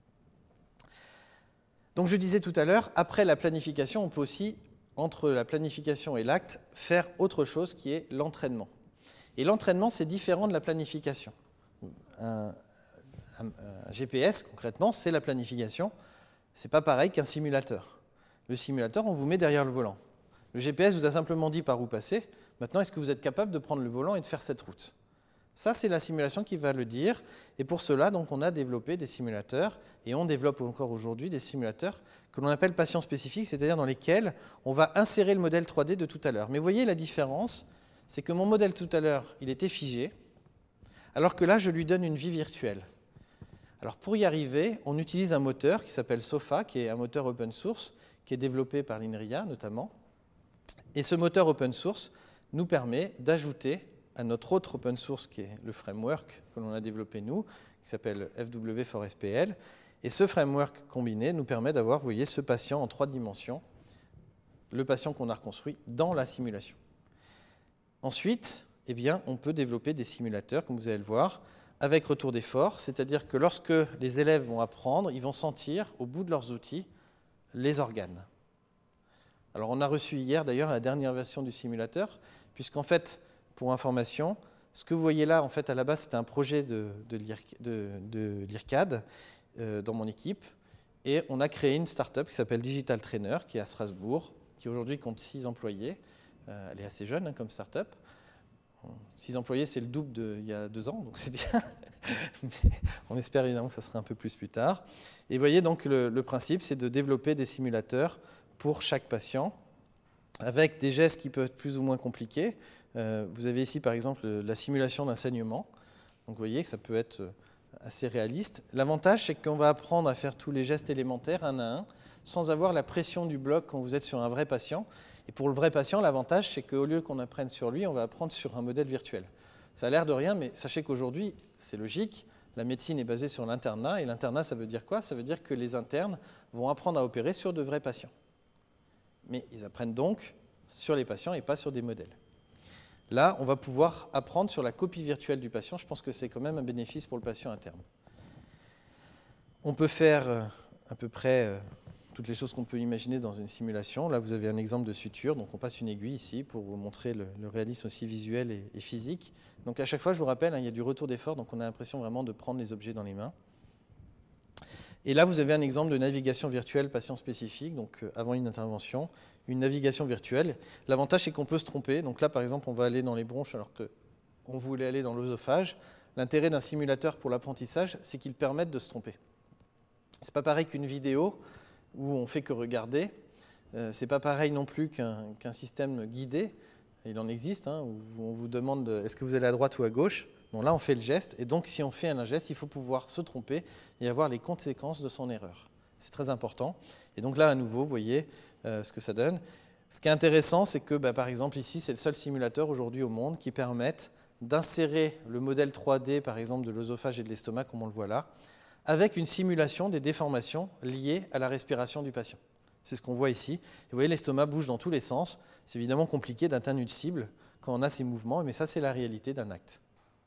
Donc je disais tout à l'heure, après la planification, on peut aussi, entre la planification et l'acte, faire autre chose qui est l'entraînement. Et l'entraînement, c'est différent de la planification. Un, un, un G P S, concrètement, c'est la planification. Ce n'est pas pareil qu'un simulateur. Le simulateur, on vous met derrière le volant. Le G P S vous a simplement dit par où passer. Maintenant, est-ce que vous êtes capable de prendre le volant et de faire cette route ? Ça, c'est la simulation qui va le dire. Et pour cela, donc, on a développé des simulateurs, et on développe encore aujourd'hui des simulateurs que l'on appelle patients spécifiques, c'est-à-dire dans lesquels on va insérer le modèle trois D de tout à l'heure. Mais vous voyez la différence, c'est que mon modèle tout à l'heure, il était figé, alors que là, je lui donne une vie virtuelle. Alors pour y arriver, on utilise un moteur qui s'appelle SOFA, qui est un moteur open source, qui est développé par l'INRIA notamment. Et ce moteur open source nous permet d'ajouter à notre autre open source qui est le framework que l'on a développé nous, qui s'appelle F W four S P L. Et ce framework combiné nous permet d'avoir, vous voyez, ce patient en trois dimensions, le patient qu'on a reconstruit dans la simulation. Ensuite, eh bien, on peut développer des simulateurs, comme vous allez le voir, avec retour d'effort, c'est-à-dire que lorsque les élèves vont apprendre, ils vont sentir, au bout de leurs outils, les organes. Alors, on a reçu hier, d'ailleurs, la dernière version du simulateur, puisqu'en fait, pour information, ce que vous voyez là, en fait, à la base, c'était un projet de, de, de, de l'IRCAD euh, dans mon équipe. Et on a créé une start-up qui s'appelle Digital Trainer, qui est à Strasbourg, qui aujourd'hui compte six employés. Euh, elle est assez jeune hein, comme start-up. six employés, c'est le double d'il y a deux ans, donc c'est bien. Mais on espère évidemment que ça sera un peu plus plus tard. Et vous voyez, donc, le, le principe, c'est de développer des simulateurs pour chaque patient, avec des gestes qui peuvent être plus ou moins compliqués. Euh, vous avez ici, par exemple, la simulation d'un saignement. Donc, vous voyez que ça peut être assez réaliste. L'avantage, c'est qu'on va apprendre à faire tous les gestes élémentaires, un à un, sans avoir la pression du bloc quand vous êtes sur un vrai patient. Et pour le vrai patient, l'avantage, c'est qu'au lieu qu'on apprenne sur lui, on va apprendre sur un modèle virtuel. Ça a l'air de rien, mais sachez qu'aujourd'hui, c'est logique, la médecine est basée sur l'internat. Et l'internat, ça veut dire quoi ? Ça veut dire que les internes vont apprendre à opérer sur de vrais patients. Mais ils apprennent donc sur les patients et pas sur des modèles. Là, on va pouvoir apprendre sur la copie virtuelle du patient. Je pense que c'est quand même un bénéfice pour le patient à terme. On peut faire euh, à peu près euh, toutes les choses qu'on peut imaginer dans une simulation. Là, vous avez un exemple de suture. Donc, on passe une aiguille ici pour vous montrer le, le réalisme aussi visuel et, et physique. Donc, à chaque fois, je vous rappelle, hein, il y a du retour d'effort. Donc, on a l'impression vraiment de prendre les objets dans les mains. Et là, vous avez un exemple de navigation virtuelle patient spécifique, donc euh, avant une intervention, une navigation virtuelle. L'avantage, c'est qu'on peut se tromper. Donc là, par exemple, on va aller dans les bronches alors qu'on voulait aller dans l'œsophage. L'intérêt d'un simulateur pour l'apprentissage, c'est qu'il permette de se tromper. Ce n'est pas pareil qu'une vidéo où on ne fait que regarder. Euh, ce n'est pas pareil non plus qu'un, qu'un système guidé. Il en existe, hein, où on vous demande est-ce que vous allez à droite ou à gauche. Donc là, on fait le geste, et donc si on fait un geste, il faut pouvoir se tromper et avoir les conséquences de son erreur. C'est très important. Et donc là, à nouveau, vous voyez euh, ce que ça donne. Ce qui est intéressant, c'est que, bah, par exemple, ici, c'est le seul simulateur aujourd'hui au monde qui permette d'insérer le modèle trois D, par exemple, de l'œsophage et de l'estomac, comme on le voit là, avec une simulation des déformations liées à la respiration du patient. C'est ce qu'on voit ici. Et vous voyez, l'estomac bouge dans tous les sens. C'est évidemment compliqué d'atteindre une cible quand on a ces mouvements, mais ça, c'est la réalité d'un acte.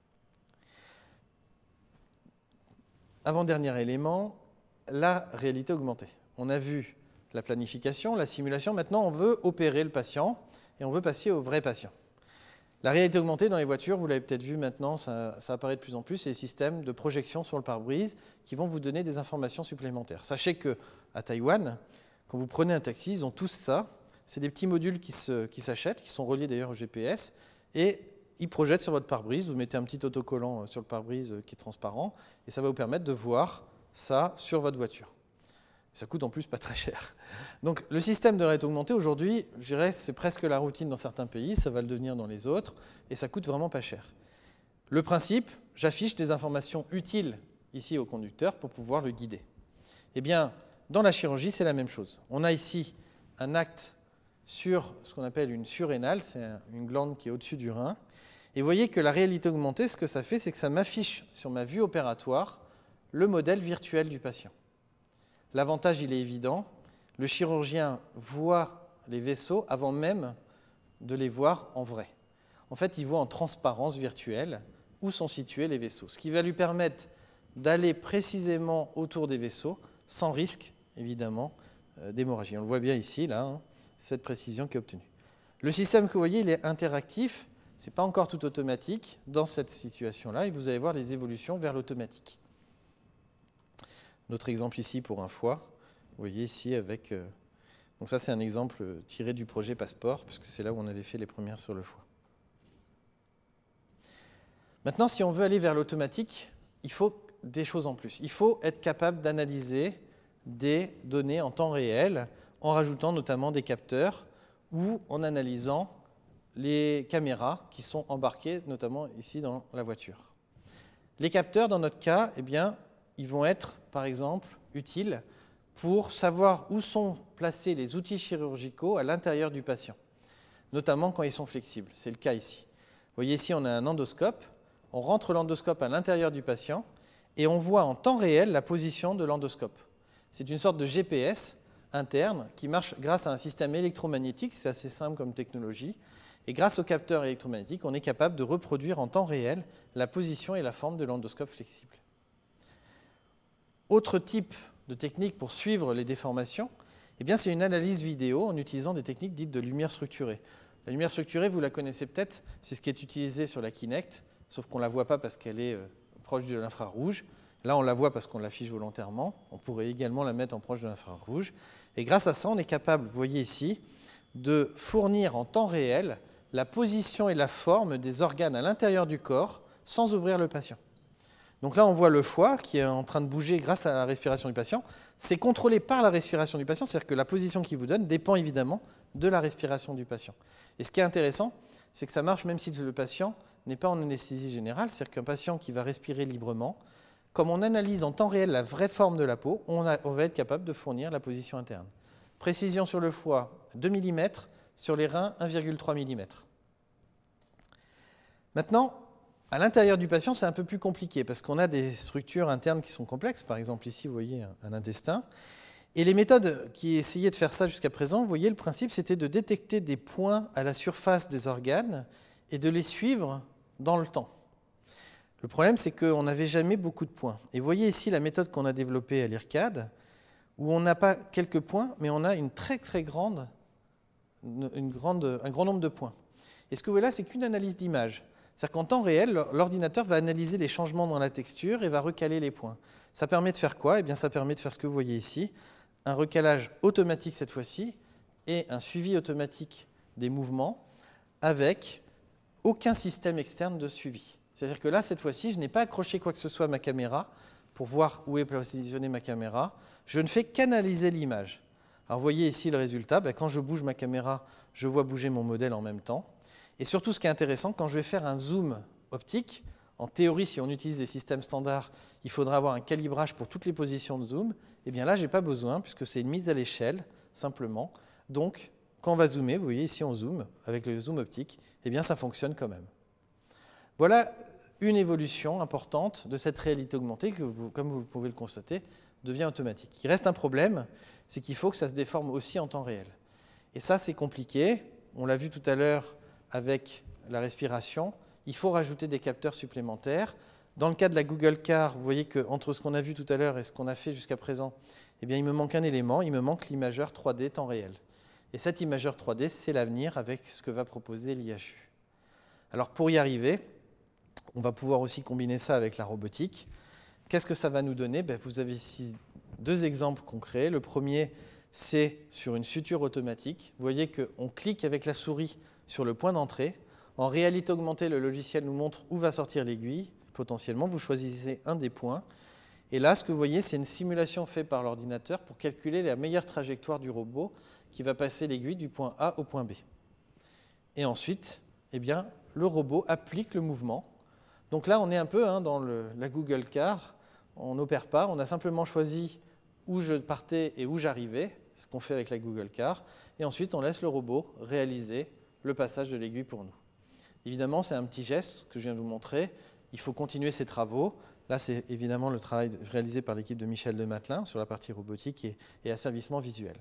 Avant-dernier élément, la réalité augmentée. On a vu la planification, la simulation. Maintenant, on veut opérer le patient et on veut passer au vrai patient. La réalité augmentée dans les voitures, vous l'avez peut-être vu maintenant, ça, ça apparaît de plus en plus, c'est les systèmes de projection sur le pare-brise qui vont vous donner des informations supplémentaires. Sachez qu'à Taïwan, quand vous prenez un taxi, ils ont tous ça. C'est des petits modules qui, se, qui s'achètent, qui sont reliés d'ailleurs au G P S, et ils projettent sur votre pare-brise. Vous mettez un petit autocollant sur le pare-brise qui est transparent, et ça va vous permettre de voir ça sur votre voiture. Ça coûte en plus pas très cher. Donc le système de réalité augmentée, aujourd'hui, je dirais, c'est presque la routine dans certains pays, ça va le devenir dans les autres, et ça coûte vraiment pas cher. Le principe, j'affiche des informations utiles ici au conducteur pour pouvoir le guider. Eh bien, dans la chirurgie, c'est la même chose. On a ici un acte sur ce qu'on appelle une surrénale, c'est une glande qui est au-dessus du rein, et vous voyez que la réalité augmentée, ce que ça fait, c'est que ça m'affiche sur ma vue opératoire le modèle virtuel du patient. L'avantage, il est évident. Le chirurgien voit les vaisseaux avant même de les voir en vrai. En fait, il voit en transparence virtuelle où sont situés les vaisseaux, ce qui va lui permettre d'aller précisément autour des vaisseaux sans risque, évidemment, d'hémorragie. On le voit bien ici, là, hein, cette précision qui est obtenue. Le système que vous voyez, il est interactif. Ce n'est pas encore tout automatique dans cette situation-là, et vous allez voir les évolutions vers l'automatique. Notre exemple ici pour un foie, vous voyez ici avec... Euh, donc ça, c'est un exemple tiré du projet Passeport, puisque c'est là où on avait fait les premières sur le foie. Maintenant, si on veut aller vers l'automatique, il faut des choses en plus. Il faut être capable d'analyser des données en temps réel, en rajoutant notamment des capteurs ou en analysant les caméras qui sont embarquées, notamment ici dans la voiture. Les capteurs, dans notre cas, eh bien, ils vont être, par exemple, utiles pour savoir où sont placés les outils chirurgicaux à l'intérieur du patient, notamment quand ils sont flexibles. C'est le cas ici. Vous voyez ici, on a un endoscope. On rentre l'endoscope à l'intérieur du patient et on voit en temps réel la position de l'endoscope. C'est une sorte de G P S interne qui marche grâce à un système électromagnétique. C'est assez simple comme technologie. Et grâce au capteur électromagnétique, on est capable de reproduire en temps réel la position et la forme de l'endoscope flexible. Autre type de technique pour suivre les déformations, eh bien, c'est une analyse vidéo en utilisant des techniques dites de lumière structurée. La lumière structurée, vous la connaissez peut-être, c'est ce qui est utilisé sur la Kinect, sauf qu'on ne la voit pas parce qu'elle est proche de l'infrarouge. Là, on la voit parce qu'on l'affiche volontairement. On pourrait également la mettre en proche de l'infrarouge. Et grâce à ça, on est capable, vous voyez ici, de fournir en temps réel la position et la forme des organes à l'intérieur du corps sans ouvrir le patient. Donc là, on voit le foie qui est en train de bouger grâce à la respiration du patient. C'est contrôlé par la respiration du patient, c'est-à-dire que la position qu'il vous donne dépend évidemment de la respiration du patient. Et ce qui est intéressant, c'est que ça marche même si le patient n'est pas en anesthésie générale, c'est-à-dire qu'un patient qui va respirer librement, comme on analyse en temps réel la vraie forme de la peau, on, a, on va être capable de fournir la position interne. Précision sur le foie, deux millimètres, sur les reins, un virgule trois millimètres. Maintenant, à l'intérieur du patient, c'est un peu plus compliqué parce qu'on a des structures internes qui sont complexes. Par exemple, ici, vous voyez un, un intestin. Et les méthodes qui essayaient de faire ça jusqu'à présent, vous voyez, le principe, c'était de détecter des points à la surface des organes et de les suivre dans le temps. Le problème, c'est qu'on n'avait jamais beaucoup de points. Et vous voyez ici la méthode qu'on a développée à l'I R C A D, où on n'a pas quelques points, mais on a une très très grande, une grande, un grand nombre de points. Et ce que vous voyez là, c'est qu'une analyse d'image. C'est-à-dire qu'en temps réel, l'ordinateur va analyser les changements dans la texture et va recaler les points. Ça permet de faire quoi ? Eh bien, ça permet de faire ce que vous voyez ici, un recalage automatique cette fois-ci et un suivi automatique des mouvements avec aucun système externe de suivi. C'est-à-dire que là, cette fois-ci, je n'ai pas accroché quoi que ce soit à ma caméra pour voir où est positionnée ma caméra. Je ne fais qu'analyser l'image. Alors, vous voyez ici le résultat. Ben, quand je bouge ma caméra, je vois bouger mon modèle en même temps. Et surtout, ce qui est intéressant, quand je vais faire un zoom optique, en théorie, si on utilise des systèmes standards, il faudra avoir un calibrage pour toutes les positions de zoom. Eh bien là, je n'ai pas besoin, puisque c'est une mise à l'échelle, simplement. Donc, quand on va zoomer, vous voyez ici on zoome avec le zoom optique, eh bien ça fonctionne quand même. Voilà une évolution importante de cette réalité augmentée que, vous, comme vous pouvez le constater, devient automatique. Il reste un problème, c'est qu'il faut que ça se déforme aussi en temps réel. Et ça, c'est compliqué. On l'a vu tout à l'heure avec la respiration. Il faut rajouter des capteurs supplémentaires. Dans le cas de la Google Car, vous voyez qu'entre ce qu'on a vu tout à l'heure et ce qu'on a fait jusqu'à présent, eh bien, il me manque un élément, il me manque l'imageur trois D temps réel. Et cet imageur trois D, c'est l'avenir avec ce que va proposer l'I H U. Alors pour y arriver, on va pouvoir aussi combiner ça avec la robotique. Qu'est-ce que ça va nous donner? Ben, vous avez ici deux exemples concrets. Le premier, c'est sur une suture automatique. Vous voyez qu'on clique avec la souris sur le point d'entrée. En réalité augmentée, le logiciel nous montre où va sortir l'aiguille. Potentiellement, vous choisissez un des points. Et là, ce que vous voyez, c'est une simulation faite par l'ordinateur pour calculer la meilleure trajectoire du robot qui va passer l'aiguille du point A au point B. Et ensuite, eh bien, le robot applique le mouvement. Donc là, on est un peu hein, dans le, la Google Car. On n'opère pas, on a simplement choisi où je partais et où j'arrivais, ce qu'on fait avec la Google Car. Et ensuite, on laisse le robot réaliser le passage de l'aiguille pour nous. Évidemment, c'est un petit geste que je viens de vous montrer. Il faut continuer ces travaux. Là, c'est évidemment le travail réalisé par l'équipe de Michel Dematelin sur la partie robotique et, et asservissement visuel.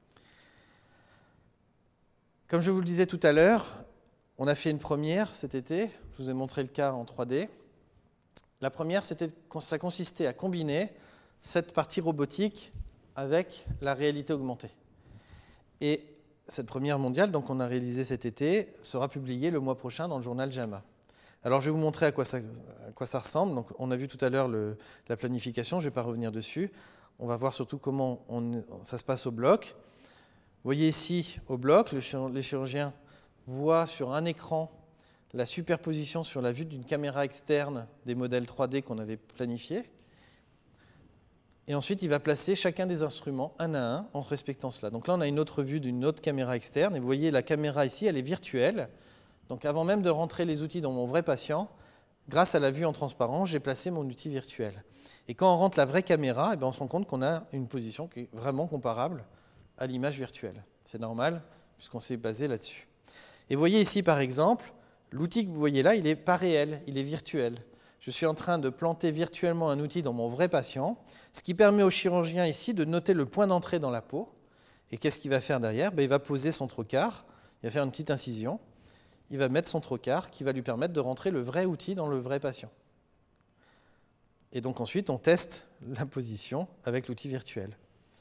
Comme je vous le disais tout à l'heure, on a fait une première cet été. Je vous ai montré le cas en trois D. La première, c'était, ça consistait à combiner cette partie robotique avec la réalité augmentée. Et cette première mondiale, donc on a réalisé cet été, sera publiée le mois prochain dans le journal JAMA. Alors je vais vous montrer à quoi ça, à quoi ça ressemble. Donc, on a vu tout à l'heure le, la planification, je ne vais pas revenir dessus. On va voir surtout comment on, ça se passe au bloc. Vous voyez ici, au bloc, le chir- les chirurgiens voient sur un écran la superposition sur la vue d'une caméra externe des modèles trois D qu'on avait planifiés. Et ensuite, il va placer chacun des instruments un à un en respectant cela. Donc là, on a une autre vue d'une autre caméra externe. Et vous voyez, la caméra ici, elle est virtuelle. Donc avant même de rentrer les outils dans mon vrai patient, grâce à la vue en transparence, j'ai placé mon outil virtuel. Et quand on rentre la vraie caméra, eh bien, on se rend compte qu'on a une position qui est vraiment comparable à l'image virtuelle. C'est normal, puisqu'on s'est basé là-dessus. Et vous voyez ici, par exemple, l'outil que vous voyez là, il n'est pas réel, il est virtuel. Je suis en train de planter virtuellement un outil dans mon vrai patient, ce qui permet au chirurgien ici de noter le point d'entrée dans la peau. Et qu'est-ce qu'il va faire derrière? Ben, il va poser son trocar, il va faire une petite incision, il va mettre son trocar qui va lui permettre de rentrer le vrai outil dans le vrai patient. Et donc ensuite, on teste la position avec l'outil virtuel.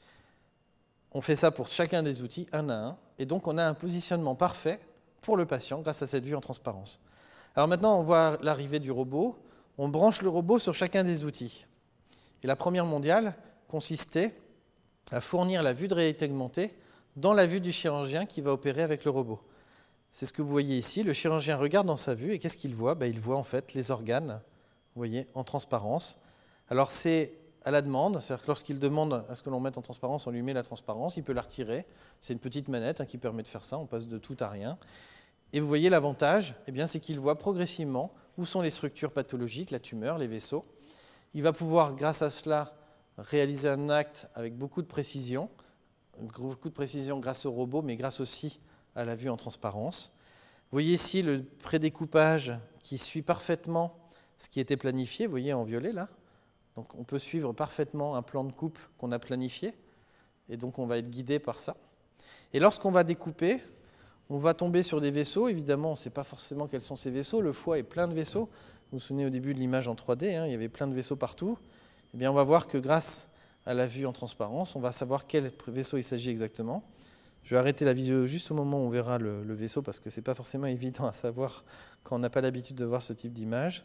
On fait ça pour chacun des outils, un à un, et donc on a un positionnement parfait pour le patient grâce à cette vue en transparence. Alors maintenant, on voit l'arrivée du robot. On branche le robot sur chacun des outils. Et la première mondiale consistait à fournir la vue de réalité augmentée dans la vue du chirurgien qui va opérer avec le robot. C'est ce que vous voyez ici. Le chirurgien regarde dans sa vue et qu'est-ce qu'il voit? Ben, il voit en fait les organes, vous voyez, en transparence. Alors c'est à la demande, c'est-à-dire que lorsqu'il demande à ce que l'on mette en transparence, on lui met la transparence, il peut la retirer. C'est une petite manette hein, qui permet de faire ça, on passe de tout à rien. Et vous voyez l'avantage, eh bien, c'est qu'il voit progressivement où sont les structures pathologiques, la tumeur, les vaisseaux. Il va pouvoir, grâce à cela, réaliser un acte avec beaucoup de précision, beaucoup de précision grâce au robot, mais grâce aussi à la vue en transparence. Vous voyez ici le prédécoupage qui suit parfaitement ce qui était planifié, vous voyez en violet là. Donc on peut suivre parfaitement un plan de coupe qu'on a planifié, et donc on va être guidé par ça. Et lorsqu'on va découper, on va tomber sur des vaisseaux. Évidemment, on ne sait pas forcément quels sont ces vaisseaux. Le foie est plein de vaisseaux. Vous vous souvenez au début de l'image en trois D, hein, il y avait plein de vaisseaux partout. Eh bien, on va voir que grâce à la vue en transparence, on va savoir quel vaisseau il s'agit exactement. Je vais arrêter la vidéo juste au moment où on verra le, le vaisseau, parce que ce n'est pas forcément évident à savoir quand on n'a pas l'habitude de voir ce type d'image.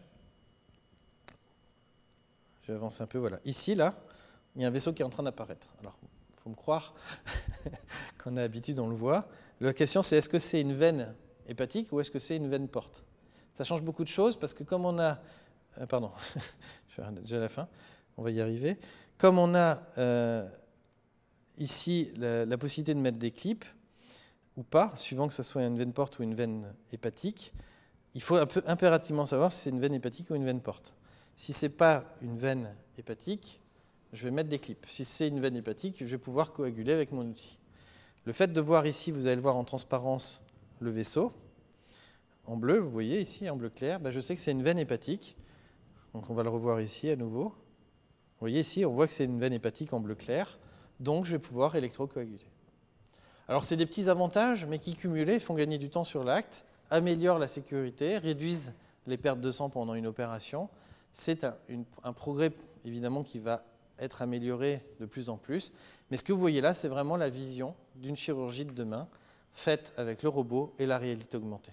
Je vais avancer un peu. Voilà. Ici, là, il y a un vaisseau qui est en train d'apparaître. Alors, il faut me croire qu'on a l'habitude, on le voit. La question, c'est est-ce que c'est une veine hépatique ou est-ce que c'est une veine porte? Ça change beaucoup de choses parce que comme on a... Euh, pardon, je suis déjà à la fin, on va y arriver. Comme on a euh, ici la, la possibilité de mettre des clips ou pas, suivant que ce soit une veine porte ou une veine hépatique, il faut un peu impérativement savoir si c'est une veine hépatique ou une veine porte. Si ce n'est pas une veine hépatique, je vais mettre des clips. Si c'est une veine hépatique, je vais pouvoir coaguler avec mon outil. Le fait de voir ici, vous allez le voir en transparence, le vaisseau, en bleu, vous voyez ici, en bleu clair, ben je sais que c'est une veine hépatique. Donc on va le revoir ici à nouveau. Vous voyez ici, on voit que c'est une veine hépatique en bleu clair, donc je vais pouvoir électrocoaguler. Alors c'est des petits avantages, mais qui cumulés font gagner du temps sur l'acte, améliorent la sécurité, réduisent les pertes de sang pendant une opération. C'est un, une, un progrès évidemment qui va être amélioré de plus en plus. Mais ce que vous voyez là, c'est vraiment la vision d'une chirurgie de demain faite avec le robot et la réalité augmentée.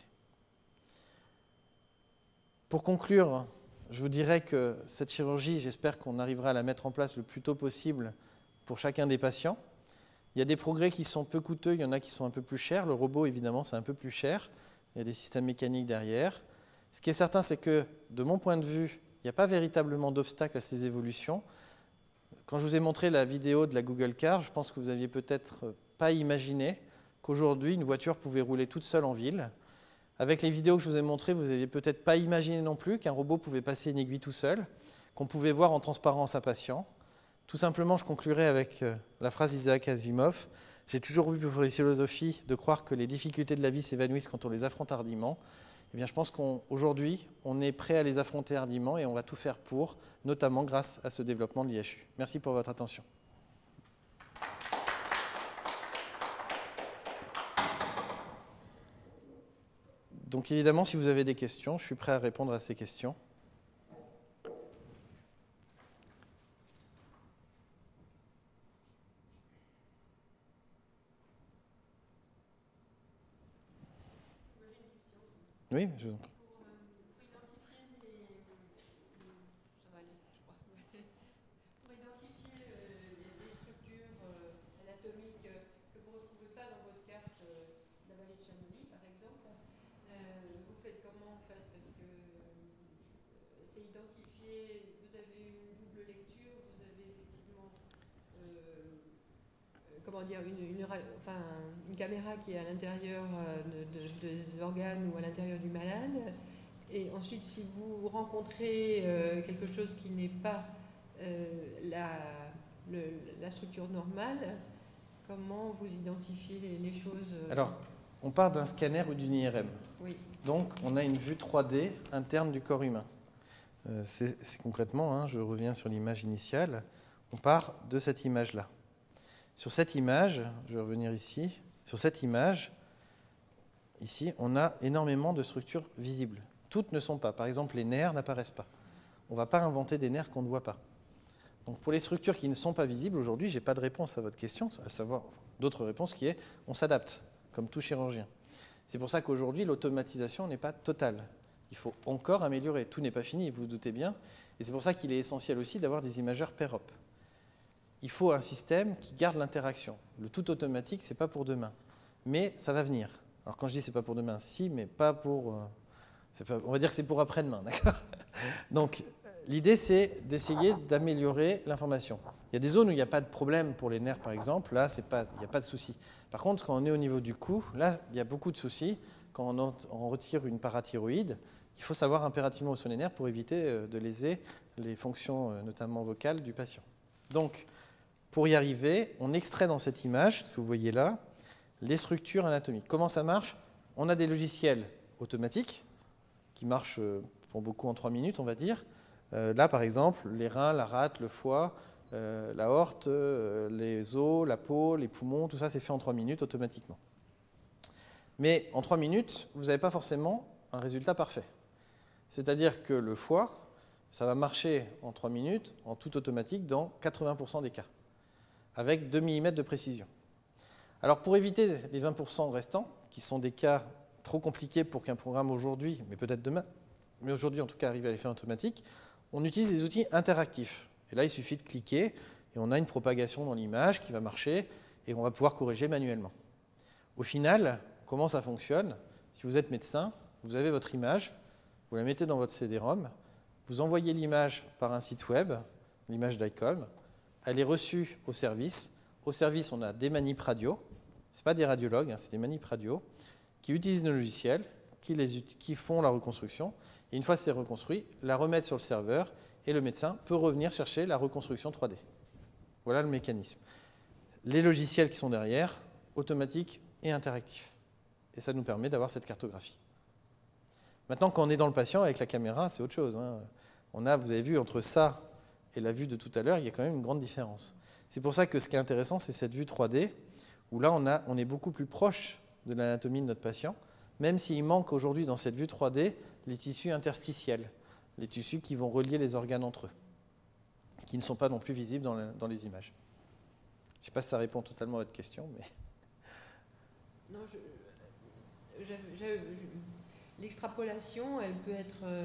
Pour conclure, je vous dirais que cette chirurgie, j'espère qu'on arrivera à la mettre en place le plus tôt possible pour chacun des patients. Il y a des progrès qui sont peu coûteux, il y en a qui sont un peu plus chers. Le robot, évidemment, c'est un peu plus cher. Il y a des systèmes mécaniques derrière. Ce qui est certain, c'est que, de mon point de vue, il n'y a pas véritablement d'obstacle à ces évolutions. Quand je vous ai montré la vidéo de la Google Car, je pense que vous n'aviez peut-être pas imaginé qu'aujourd'hui, une voiture pouvait rouler toute seule en ville. Avec les vidéos que je vous ai montrées, vous n'aviez peut-être pas imaginé non plus qu'un robot pouvait passer une aiguille tout seul, qu'on pouvait voir en transparence un patient. Tout simplement, je conclurai avec la phrase d'Isaac Asimov. J'ai toujours eu pour philosophie de croire que les difficultés de la vie s'évanouissent quand on les affronte hardiment. Eh bien, je pense qu'aujourd'hui, on, on est prêt à les affronter hardiment et on va tout faire pour, notamment grâce à ce développement de l'I H U. Merci pour votre attention. Donc évidemment, si vous avez des questions, je suis prêt à répondre à ces questions. Oui, je vous en prie. Pour identifier les structures anatomiques que vous ne retrouvez pas dans votre carte de la vallée de Chamonix, par exemple, vous faites comment en fait? Parce que c'est identifié, vous avez une double lecture, vous avez effectivement euh, comment dire, une, une, enfin, une caméra qui est à l'intérieur de, de, des organes ou à l'intérieur du malade. Et ensuite, si vous rencontrez euh, quelque chose qui n'est pas euh, la, le, la structure normale, comment vous identifiez les, les choses euh... Alors, on part d'un scanner ou d'une I R M. Oui. Donc, on a une vue trois D interne du corps humain. Euh, c'est, c'est concrètement, hein, je reviens sur l'image initiale, on part de cette image-là. Sur cette image, je vais revenir ici, sur cette image, ici, on a énormément de structures visibles. Toutes ne sont pas. Par exemple, les nerfs n'apparaissent pas. On ne va pas inventer des nerfs qu'on ne voit pas. Donc pour les structures qui ne sont pas visibles, aujourd'hui, je n'ai pas de réponse à votre question, à savoir d'autres réponses qui est on s'adapte, comme tout chirurgien. C'est pour ça qu'aujourd'hui, l'automatisation n'est pas totale. Il faut encore améliorer. Tout n'est pas fini, vous vous doutez bien. Et c'est pour ça qu'il est essentiel aussi d'avoir des imageurs pair-op. Il faut un système qui garde l'interaction. Le tout automatique, ce n'est pas pour demain. Mais ça va venir. Alors quand je dis c'est pas pour demain, si, mais pas pour... Euh, c'est pas, on va dire que c'est pour après-demain, d'accord ? Donc l'idée, c'est d'essayer d'améliorer l'information. Il y a des zones où il n'y a pas de problème pour les nerfs, par exemple. Là, c'est pas, il n'y a pas de souci. Par contre, quand on est au niveau du cou, là, il y a beaucoup de soucis. Quand on, on retire une parathyroïde, il faut savoir impérativement où sont les nerfs pour éviter de léser les fonctions, notamment vocales, du patient. Donc, pour y arriver, on extrait dans cette image, que vous voyez là, les structures anatomiques. Comment ça marche ? On a des logiciels automatiques qui marchent pour beaucoup en trois minutes, on va dire. Euh, là, par exemple, les reins, la rate, le foie, euh, l'aorte, euh, les os, la peau, les poumons, tout ça, c'est fait en trois minutes automatiquement. Mais en trois minutes, vous n'avez pas forcément un résultat parfait. C'est-à-dire que le foie, ça va marcher en trois minutes, en tout automatique, dans quatre-vingts pour cent des cas, avec deux millimètres de précision. Alors pour éviter les vingt pour cent restants, qui sont des cas trop compliqués pour qu'un programme aujourd'hui, mais peut-être demain, mais aujourd'hui en tout cas arrive à les faire automatiques, on utilise des outils interactifs. Et là, il suffit de cliquer et on a une propagation dans l'image qui va marcher et on va pouvoir corriger manuellement. Au final, comment ça fonctionne ? Si vous êtes médecin, vous avez votre image, vous la mettez dans votre C D ROM, vous envoyez l'image par un site web, l'image d'ICOM, elle est reçue au service. Au service, on a des manips radio. Ce n'est pas des radiologues, hein, c'est des manips radio qui utilisent nos logiciels, qui, les, qui font la reconstruction. Et une fois que c'est reconstruit, la remettre sur le serveur et le médecin peut revenir chercher la reconstruction trois D. Voilà le mécanisme. Les logiciels qui sont derrière, automatiques et interactifs. Et ça nous permet d'avoir cette cartographie. Maintenant, quand on est dans le patient avec la caméra, c'est autre chose. Hein. On a, vous avez vu, entre ça et la vue de tout à l'heure, il y a quand même une grande différence. C'est pour ça que ce qui est intéressant, c'est cette vue trois D, où là, on, a, on est beaucoup plus proche de l'anatomie de notre patient, même s'il manque aujourd'hui dans cette vue trois D les tissus interstitiels, les tissus qui vont relier les organes entre eux, qui ne sont pas non plus visibles dans, le, dans les images. Je ne sais pas si ça répond totalement à votre question, mais... Non, je, je, je, je, l'extrapolation, elle peut être, euh,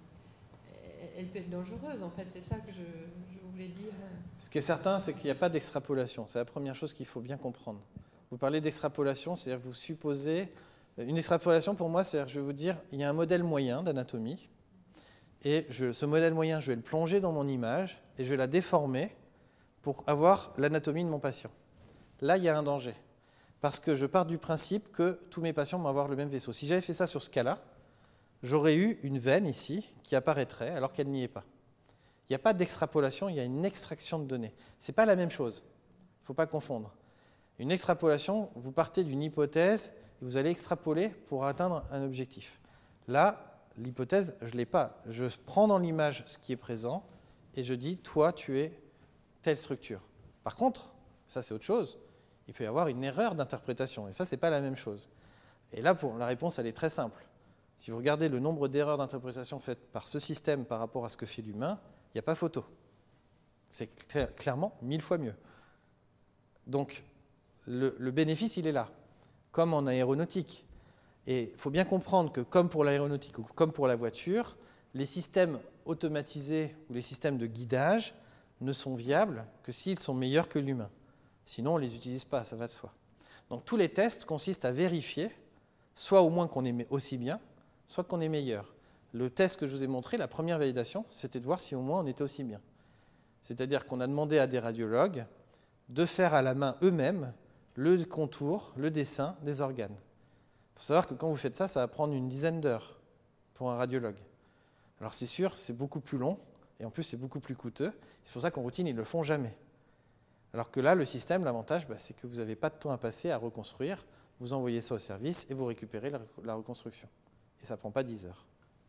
elle peut être dangereuse, en fait, c'est ça que je, je voulais dire. Ce qui est certain, c'est qu'il n'y a pas d'extrapolation. C'est la première chose qu'il faut bien comprendre. Vous parlez d'extrapolation, c'est-à-dire que vous supposez... Une extrapolation, pour moi, c'est-à-dire, je vais vous dire, il y a un modèle moyen d'anatomie, et je, ce modèle moyen, je vais le plonger dans mon image, et je vais la déformer pour avoir l'anatomie de mon patient. Là, il y a un danger, parce que je pars du principe que tous mes patients vont avoir le même vaisseau. Si j'avais fait ça sur ce cas-là, j'aurais eu une veine ici qui apparaîtrait alors qu'elle n'y est pas. Il n'y a pas d'extrapolation, il y a une extraction de données. Ce n'est pas la même chose, il ne faut pas confondre. Une extrapolation, vous partez d'une hypothèse, et vous allez extrapoler pour atteindre un objectif. Là, l'hypothèse, je ne l'ai pas. Je prends dans l'image ce qui est présent et je dis, toi, tu es telle structure. Par contre, ça c'est autre chose, il peut y avoir une erreur d'interprétation, et ça, ce n'est pas la même chose. Et là, pour la réponse, elle est très simple. Si vous regardez le nombre d'erreurs d'interprétation faites par ce système par rapport à ce que fait l'humain, il n'y a pas photo. C'est cl- clairement mille fois mieux. Donc, le, le bénéfice, il est là, comme en aéronautique. Et il faut bien comprendre que, comme pour l'aéronautique ou comme pour la voiture, les systèmes automatisés ou les systèmes de guidage ne sont viables que s'ils sont meilleurs que l'humain. Sinon, on ne les utilise pas, ça va de soi. Donc, tous les tests consistent à vérifier, soit au moins qu'on est aussi bien, soit qu'on est meilleur. Le test que je vous ai montré, la première validation, c'était de voir si au moins on était aussi bien. C'est-à-dire qu'on a demandé à des radiologues de faire à la main eux-mêmes le contour, le dessin des organes. Il faut savoir que quand vous faites ça, ça va prendre une dizaine d'heures pour un radiologue. Alors c'est sûr, c'est beaucoup plus long, et en plus c'est beaucoup plus coûteux. C'est pour ça qu'en routine, ils ne le font jamais. Alors que là, le système, l'avantage, bah, c'est que vous n'avez pas de temps à passer à reconstruire. Vous envoyez ça au service et vous récupérez la, la reconstruction. Et ça ne prend pas dix heures.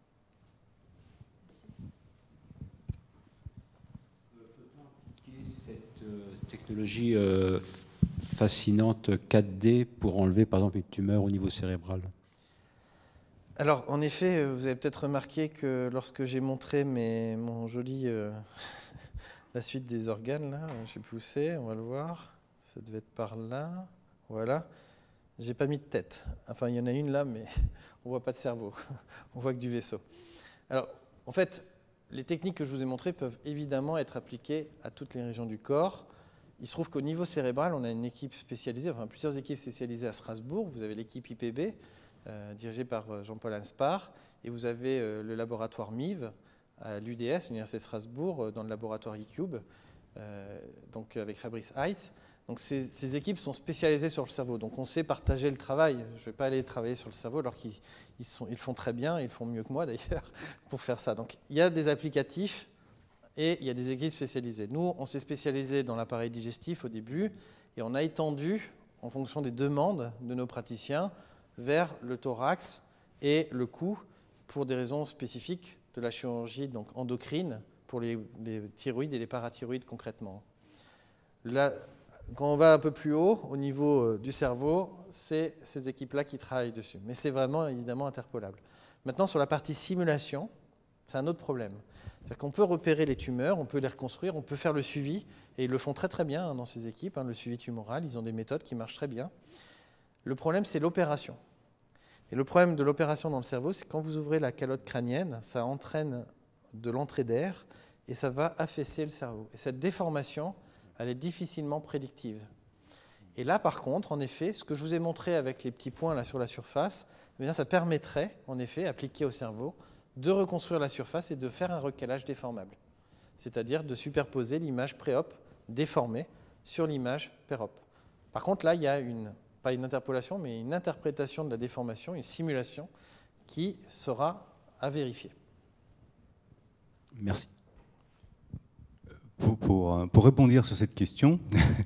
Peut-on appliquer cette euh, technologie euh, fascinante quatre D pour enlever, par exemple, une tumeur au niveau cérébral ? Alors, en effet, vous avez peut-être remarqué que lorsque j'ai montré mes, mon joli... Euh, la suite des organes, là, je ne sais plus où c'est, on va le voir. Ça devait être par là. Voilà. J'ai pas mis de tête. Enfin, il y en a une là, mais on ne voit pas de cerveau. On voit que du vaisseau. Alors, en fait, les techniques que je vous ai montrées peuvent évidemment être appliquées à toutes les régions du corps. Il se trouve qu'au niveau cérébral, on a une équipe spécialisée, enfin plusieurs équipes spécialisées à Strasbourg. Vous avez l'équipe I P B, euh, dirigée par Jean-Paul Anspar, et vous avez euh, le laboratoire M I V, à l'U D S, l'Université de Strasbourg, dans le laboratoire eCube, euh, donc avec Fabrice Heitz. Donc ces, ces équipes sont spécialisées sur le cerveau, donc on sait partager le travail. Je ne vais pas aller travailler sur le cerveau alors qu'ils ils sont, ils font très bien, ils font mieux que moi d'ailleurs, pour faire ça. Donc il y a des applicatifs et il y a des équipes spécialisées. Nous, on s'est spécialisé dans l'appareil digestif au début et on a étendu, en fonction des demandes de nos praticiens, vers le thorax et le cou pour des raisons spécifiques de la chirurgie donc endocrine pour les, les thyroïdes et les parathyroïdes concrètement. Là, quand on va un peu plus haut, au niveau du cerveau, c'est ces équipes-là qui travaillent dessus. Mais c'est vraiment évidemment interpolable. Maintenant, sur la partie simulation, c'est un autre problème. C'est-à-dire qu'on peut repérer les tumeurs, on peut les reconstruire, on peut faire le suivi, et ils le font très très bien hein, dans ces équipes, hein, le suivi tumoral, ils ont des méthodes qui marchent très bien. Le problème, c'est l'opération. Et le problème de l'opération dans le cerveau, c'est que quand vous ouvrez la calotte crânienne, ça entraîne de l'entrée d'air et ça va affaisser le cerveau. Et cette déformation, elle est difficilement prédictive. Et là, par contre, en effet, ce que je vous ai montré avec les petits points là sur la surface, eh bien, ça permettrait, en effet, appliqué au cerveau, de reconstruire la surface et de faire un recalage déformable. C'est-à-dire de superposer l'image pré-op déformée sur l'image pér-op. Par contre, là, il y a une... pas une interpolation, mais une interprétation de la déformation, une simulation qui sera à vérifier. Merci. Pour, pour, pour répondre sur cette question,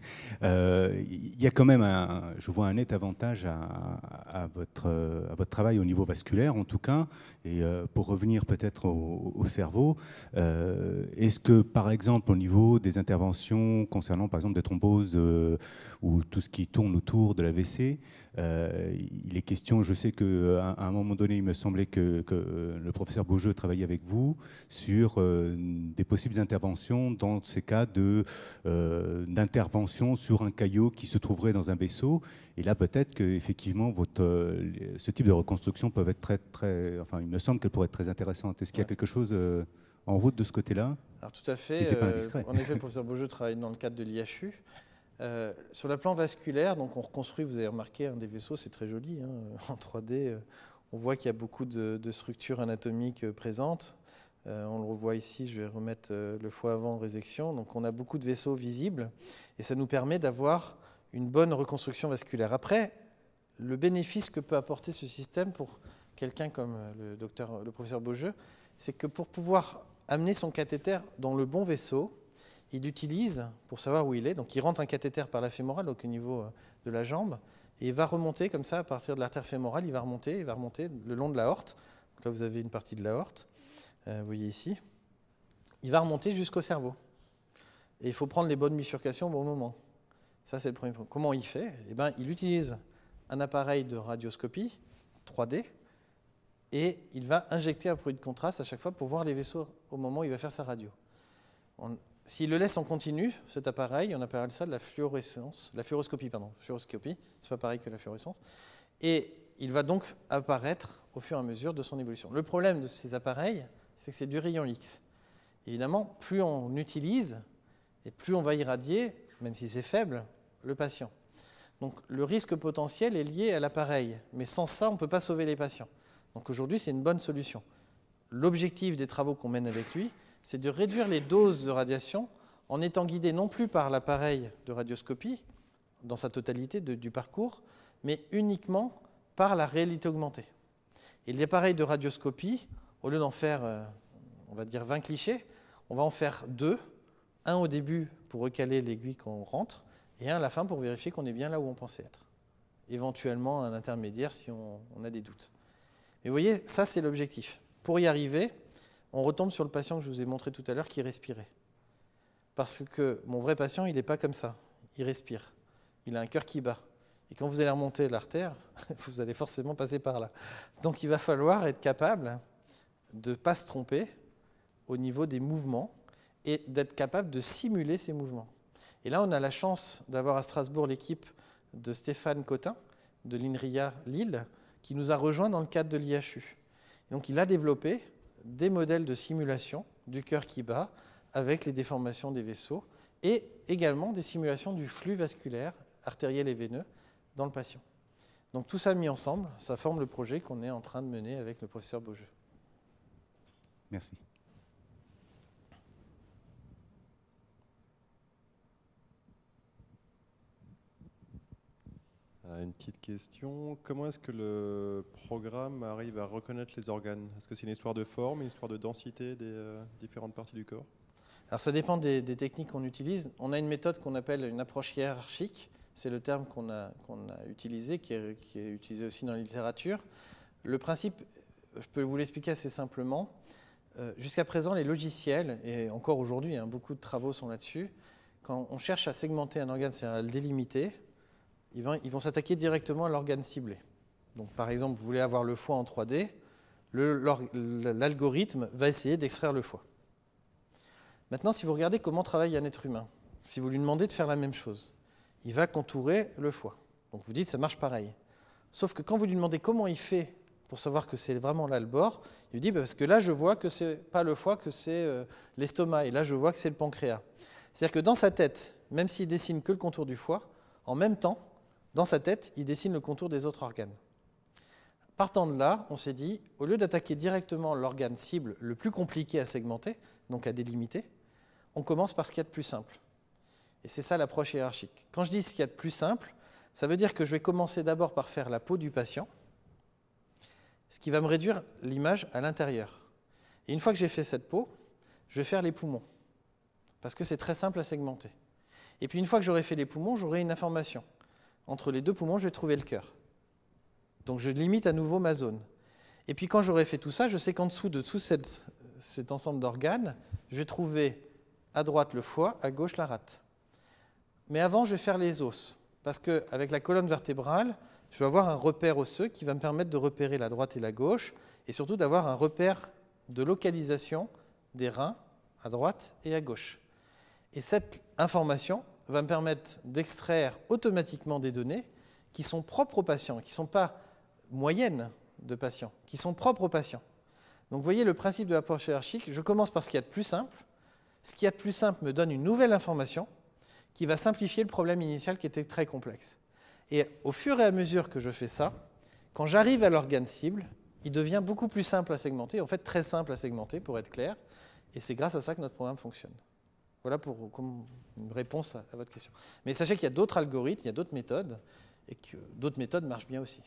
euh, il y a quand même, un, je vois un net avantage à, à, votre, à votre travail au niveau vasculaire, en tout cas. Et euh, pour revenir peut-être au, au cerveau, euh, est-ce que, par exemple, au niveau des interventions concernant, par exemple, des thromboses euh, ou tout ce qui tourne autour de l'A V C, euh, il est question, je sais qu'à un moment donné, il me semblait que, que le professeur Beaujeu travaillait avec vous sur euh, des possibles interventions dans ces cas de, euh, d'intervention sur un caillot qui se trouverait dans un vaisseau. Et là, peut-être qu'effectivement, votre, euh, ce type de reconstruction peut être très, très... Enfin, il me semble qu'elle pourrait être très intéressante. Est-ce qu'il y a quelque chose euh, en route de ce côté-là? Alors tout à fait. Si c'est pas euh, indiscret. En effet, le professeur Beaujeu travaille dans le cadre de l'I H U. Euh, sur le plan vasculaire, donc on reconstruit, vous avez remarqué, un des vaisseaux, c'est très joli, hein, en trois D. Euh, on voit qu'il y a beaucoup de, de structures anatomiques euh, présentes. Euh, on le revoit ici, je vais remettre euh, le foie avant résection. Donc on a beaucoup de vaisseaux visibles et ça nous permet d'avoir une bonne reconstruction vasculaire. Après, le bénéfice que peut apporter ce système pour quelqu'un comme le, docteur, le professeur Beaujeu, c'est que pour pouvoir amener son cathéter dans le bon vaisseau, il utilise, pour savoir où il est, donc il rentre un cathéter par la fémorale, donc au niveau de la jambe, et il va remonter comme ça, à partir de l'artère fémorale, il va remonter, il va remonter le long de l'aorte. Donc là, vous avez une partie de l'aorte. Euh, vous voyez ici, il va remonter jusqu'au cerveau. Et il faut prendre les bonnes bifurcations au bon moment. Ça, c'est le premier point. Comment il fait? Eh bien, il utilise un appareil de radioscopie trois D et il va injecter un produit de contraste à chaque fois pour voir les vaisseaux au moment où il va faire sa radio. On, s'il le laisse en continu, cet appareil, on appelle ça de la fluorescence, la fluoroscopie, pardon, fluoroscopie, c'est pas pareil que la fluorescence, et il va donc apparaître au fur et à mesure de son évolution. Le problème de ces appareils, c'est que c'est du rayon X. Évidemment, plus on utilise et plus on va irradier, même si c'est faible, le patient. Donc le risque potentiel est lié à l'appareil, mais sans ça, on ne peut pas sauver les patients. Donc aujourd'hui, c'est une bonne solution. L'objectif des travaux qu'on mène avec lui, c'est de réduire les doses de radiation en étant guidé non plus par l'appareil de radioscopie, dans sa totalité de, du parcours, mais uniquement par la réalité augmentée. Et l'appareil de radioscopie, au lieu d'en faire, euh, on va dire, vingt clichés, on va en faire deux, un au début pour recaler l'aiguille quand on rentre, et un à la fin pour vérifier qu'on est bien là où on pensait être. Éventuellement un intermédiaire si on, on a des doutes. Mais vous voyez, ça c'est l'objectif. Pour y arriver, on retombe sur le patient que je vous ai montré tout à l'heure qui respirait. Parce que mon vrai patient, il n'est pas comme ça. Il respire. Il a un cœur qui bat. Et quand vous allez remonter l'artère, vous allez forcément passer par là. Donc il va falloir être capable de ne pas se tromper au niveau des mouvements et d'être capable de simuler ces mouvements. Et là, on a la chance d'avoir à Strasbourg l'équipe de Stéphane Cotin, de l'INRIA Lille, qui nous a rejoints dans le cadre de l'I H U. Donc il a développé des modèles de simulation du cœur qui bat avec les déformations des vaisseaux et également des simulations du flux vasculaire, artériel et veineux, dans le patient. Donc tout ça mis ensemble, ça forme le projet qu'on est en train de mener avec le professeur Beaujeu. Merci. Une petite question. Comment est-ce que le programme arrive à reconnaître les organes? Est-ce que c'est une histoire de forme, une histoire de densité des euh, différentes parties du corps? Alors ça dépend des, des techniques qu'on utilise. On a une méthode qu'on appelle une approche hiérarchique. C'est le terme qu'on a, qu'on a utilisé, qui est, qui est utilisé aussi dans la littérature. Le principe, je peux vous l'expliquer assez simplement. Euh, jusqu'à présent, les logiciels, et encore aujourd'hui, hein, beaucoup de travaux sont là-dessus, quand on cherche à segmenter un organe, c'est-à-dire à le délimiter, ils vont, ils vont s'attaquer directement à l'organe ciblé. Donc, par exemple, vous voulez avoir le foie en trois D, le, l'algorithme va essayer d'extraire le foie. Maintenant, si vous regardez comment travaille un être humain, si vous lui demandez de faire la même chose, il va contourer le foie. Donc vous dites, ça marche pareil. Sauf que quand vous lui demandez comment il fait pour savoir que c'est vraiment là le bord, il vous dit, bah, parce que là, je vois que ce n'est pas le foie, que c'est euh, l'estomac, et là, je vois que c'est le pancréas. C'est-à-dire que dans sa tête, même s'il dessine que le contour du foie, en même temps, dans sa tête, il dessine le contour des autres organes. Partant de là, on s'est dit, au lieu d'attaquer directement l'organe cible le plus compliqué à segmenter, donc à délimiter, on commence par ce qu'il y a de plus simple. Et c'est ça l'approche hiérarchique. Quand je dis ce qu'il y a de plus simple, ça veut dire que je vais commencer d'abord par faire la peau du patient. ce qui va me réduire l'image à l'intérieur. Et une fois que j'ai fait cette peau, je vais faire les poumons, parce que c'est très simple à segmenter. Et puis une fois que j'aurai fait les poumons, j'aurai une information. Entre les deux poumons, je vais trouver le cœur. Donc je limite à nouveau ma zone. Et puis quand j'aurai fait tout ça, je sais qu'en dessous de tout cette, cet ensemble d'organes, je vais trouver à droite le foie, à gauche la rate. Mais avant, je vais faire les os, parce qu'avec la colonne vertébrale, je vais avoir un repère osseux qui va me permettre de repérer la droite et la gauche, et surtout d'avoir un repère de localisation des reins à droite et à gauche. Et cette information va me permettre d'extraire automatiquement des données qui sont propres aux patients, qui ne sont pas moyennes de patients, qui sont propres aux patients. Donc vous voyez le principe de l'approche hiérarchique, je commence par ce qu'il y a de plus simple. Ce qu'il y a de plus simple me donne une nouvelle information qui va simplifier le problème initial qui était très complexe. Et au fur et à mesure que je fais ça, quand j'arrive à l'organe cible, il devient beaucoup plus simple à segmenter, en fait très simple à segmenter pour être clair, et c'est grâce à ça que notre programme fonctionne. Voilà pour comme une réponse à, à votre question. Mais sachez qu'il y a d'autres algorithmes, il y a d'autres méthodes, et que d'autres méthodes marchent bien aussi.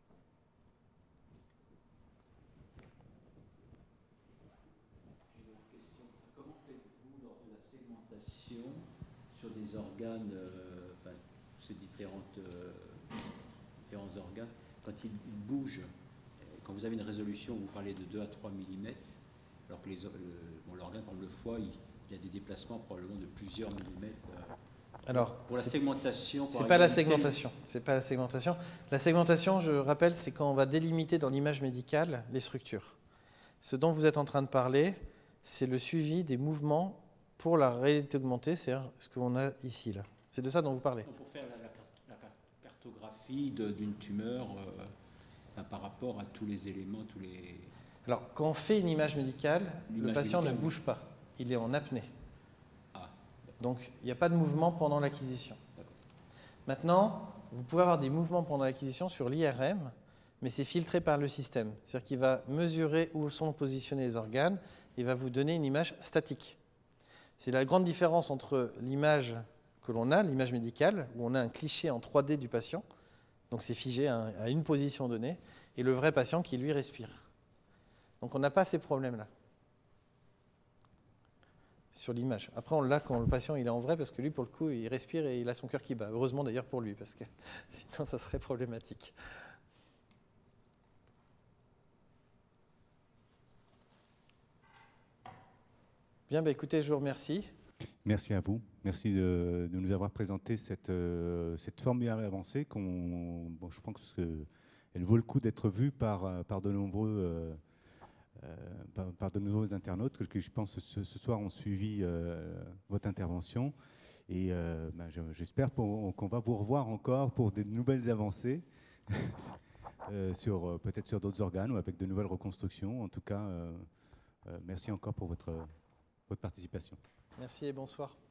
Comment faites-vous lors de la segmentation sur des organes, euh, enfin, ces différentes, euh, différents organes, quand ils, ils bougent, quand vous avez une résolution, vous parlez de deux à trois millimètres, alors que les, euh, bon, l'organe, comme le foie, il, il y a des déplacements probablement de plusieurs millimètres. Euh, Alors, pour la segmentation, c'est pas la segmentation. C'est pas la segmentation. La segmentation, je rappelle, c'est quand on va délimiter dans l'image médicale les structures. Ce dont vous êtes en train de parler, c'est le suivi des mouvements pour la réalité augmentée, c'est-à-dire ce qu'on a ici là. C'est de ça dont vous parlez. Pour faire la, la, la cartographie de, d'une tumeur euh, enfin, par rapport à tous les éléments, tous les. Alors, quand on fait une image médicale, L'image le patient médicale, ne bouge pas. Il est en apnée. Ah, Donc, il n'y a pas de mouvement pendant l'acquisition. Maintenant, vous pouvez avoir des mouvements pendant l'acquisition sur l'I R M, mais c'est filtré par le système. C'est-à-dire qu'il va mesurer où sont positionnés les organes et va vous donner une image statique. C'est la grande différence entre l'image que l'on a, l'image médicale, où on a un cliché en trois D du patient, donc c'est figé à une position donnée, et le vrai patient qui, lui, respire. Donc on n'a pas ces problèmes-là sur l'image. Après, on l'a quand le patient il est en vrai, parce que lui, pour le coup, il respire et il a son cœur qui bat. Heureusement d'ailleurs pour lui, parce que sinon, ça serait problématique. Bien, bah, écoutez, je vous remercie. Merci à vous. Merci de, de nous avoir présenté cette, euh, cette formidable avancée. Qu'on, bon, je pense qu'elle vaut le coup d'être vue par, par de nombreux... Euh, Euh, par, par de nouveaux internautes que, que je pense ce, ce soir ont suivi euh, votre intervention et euh, ben, je, j'espère qu'on, qu'on va vous revoir encore pour de nouvelles avancées euh, sur, peut-être sur d'autres organes ou avec de nouvelles reconstructions. En tout cas, euh, euh, merci encore pour votre, votre participation. Merci et bonsoir.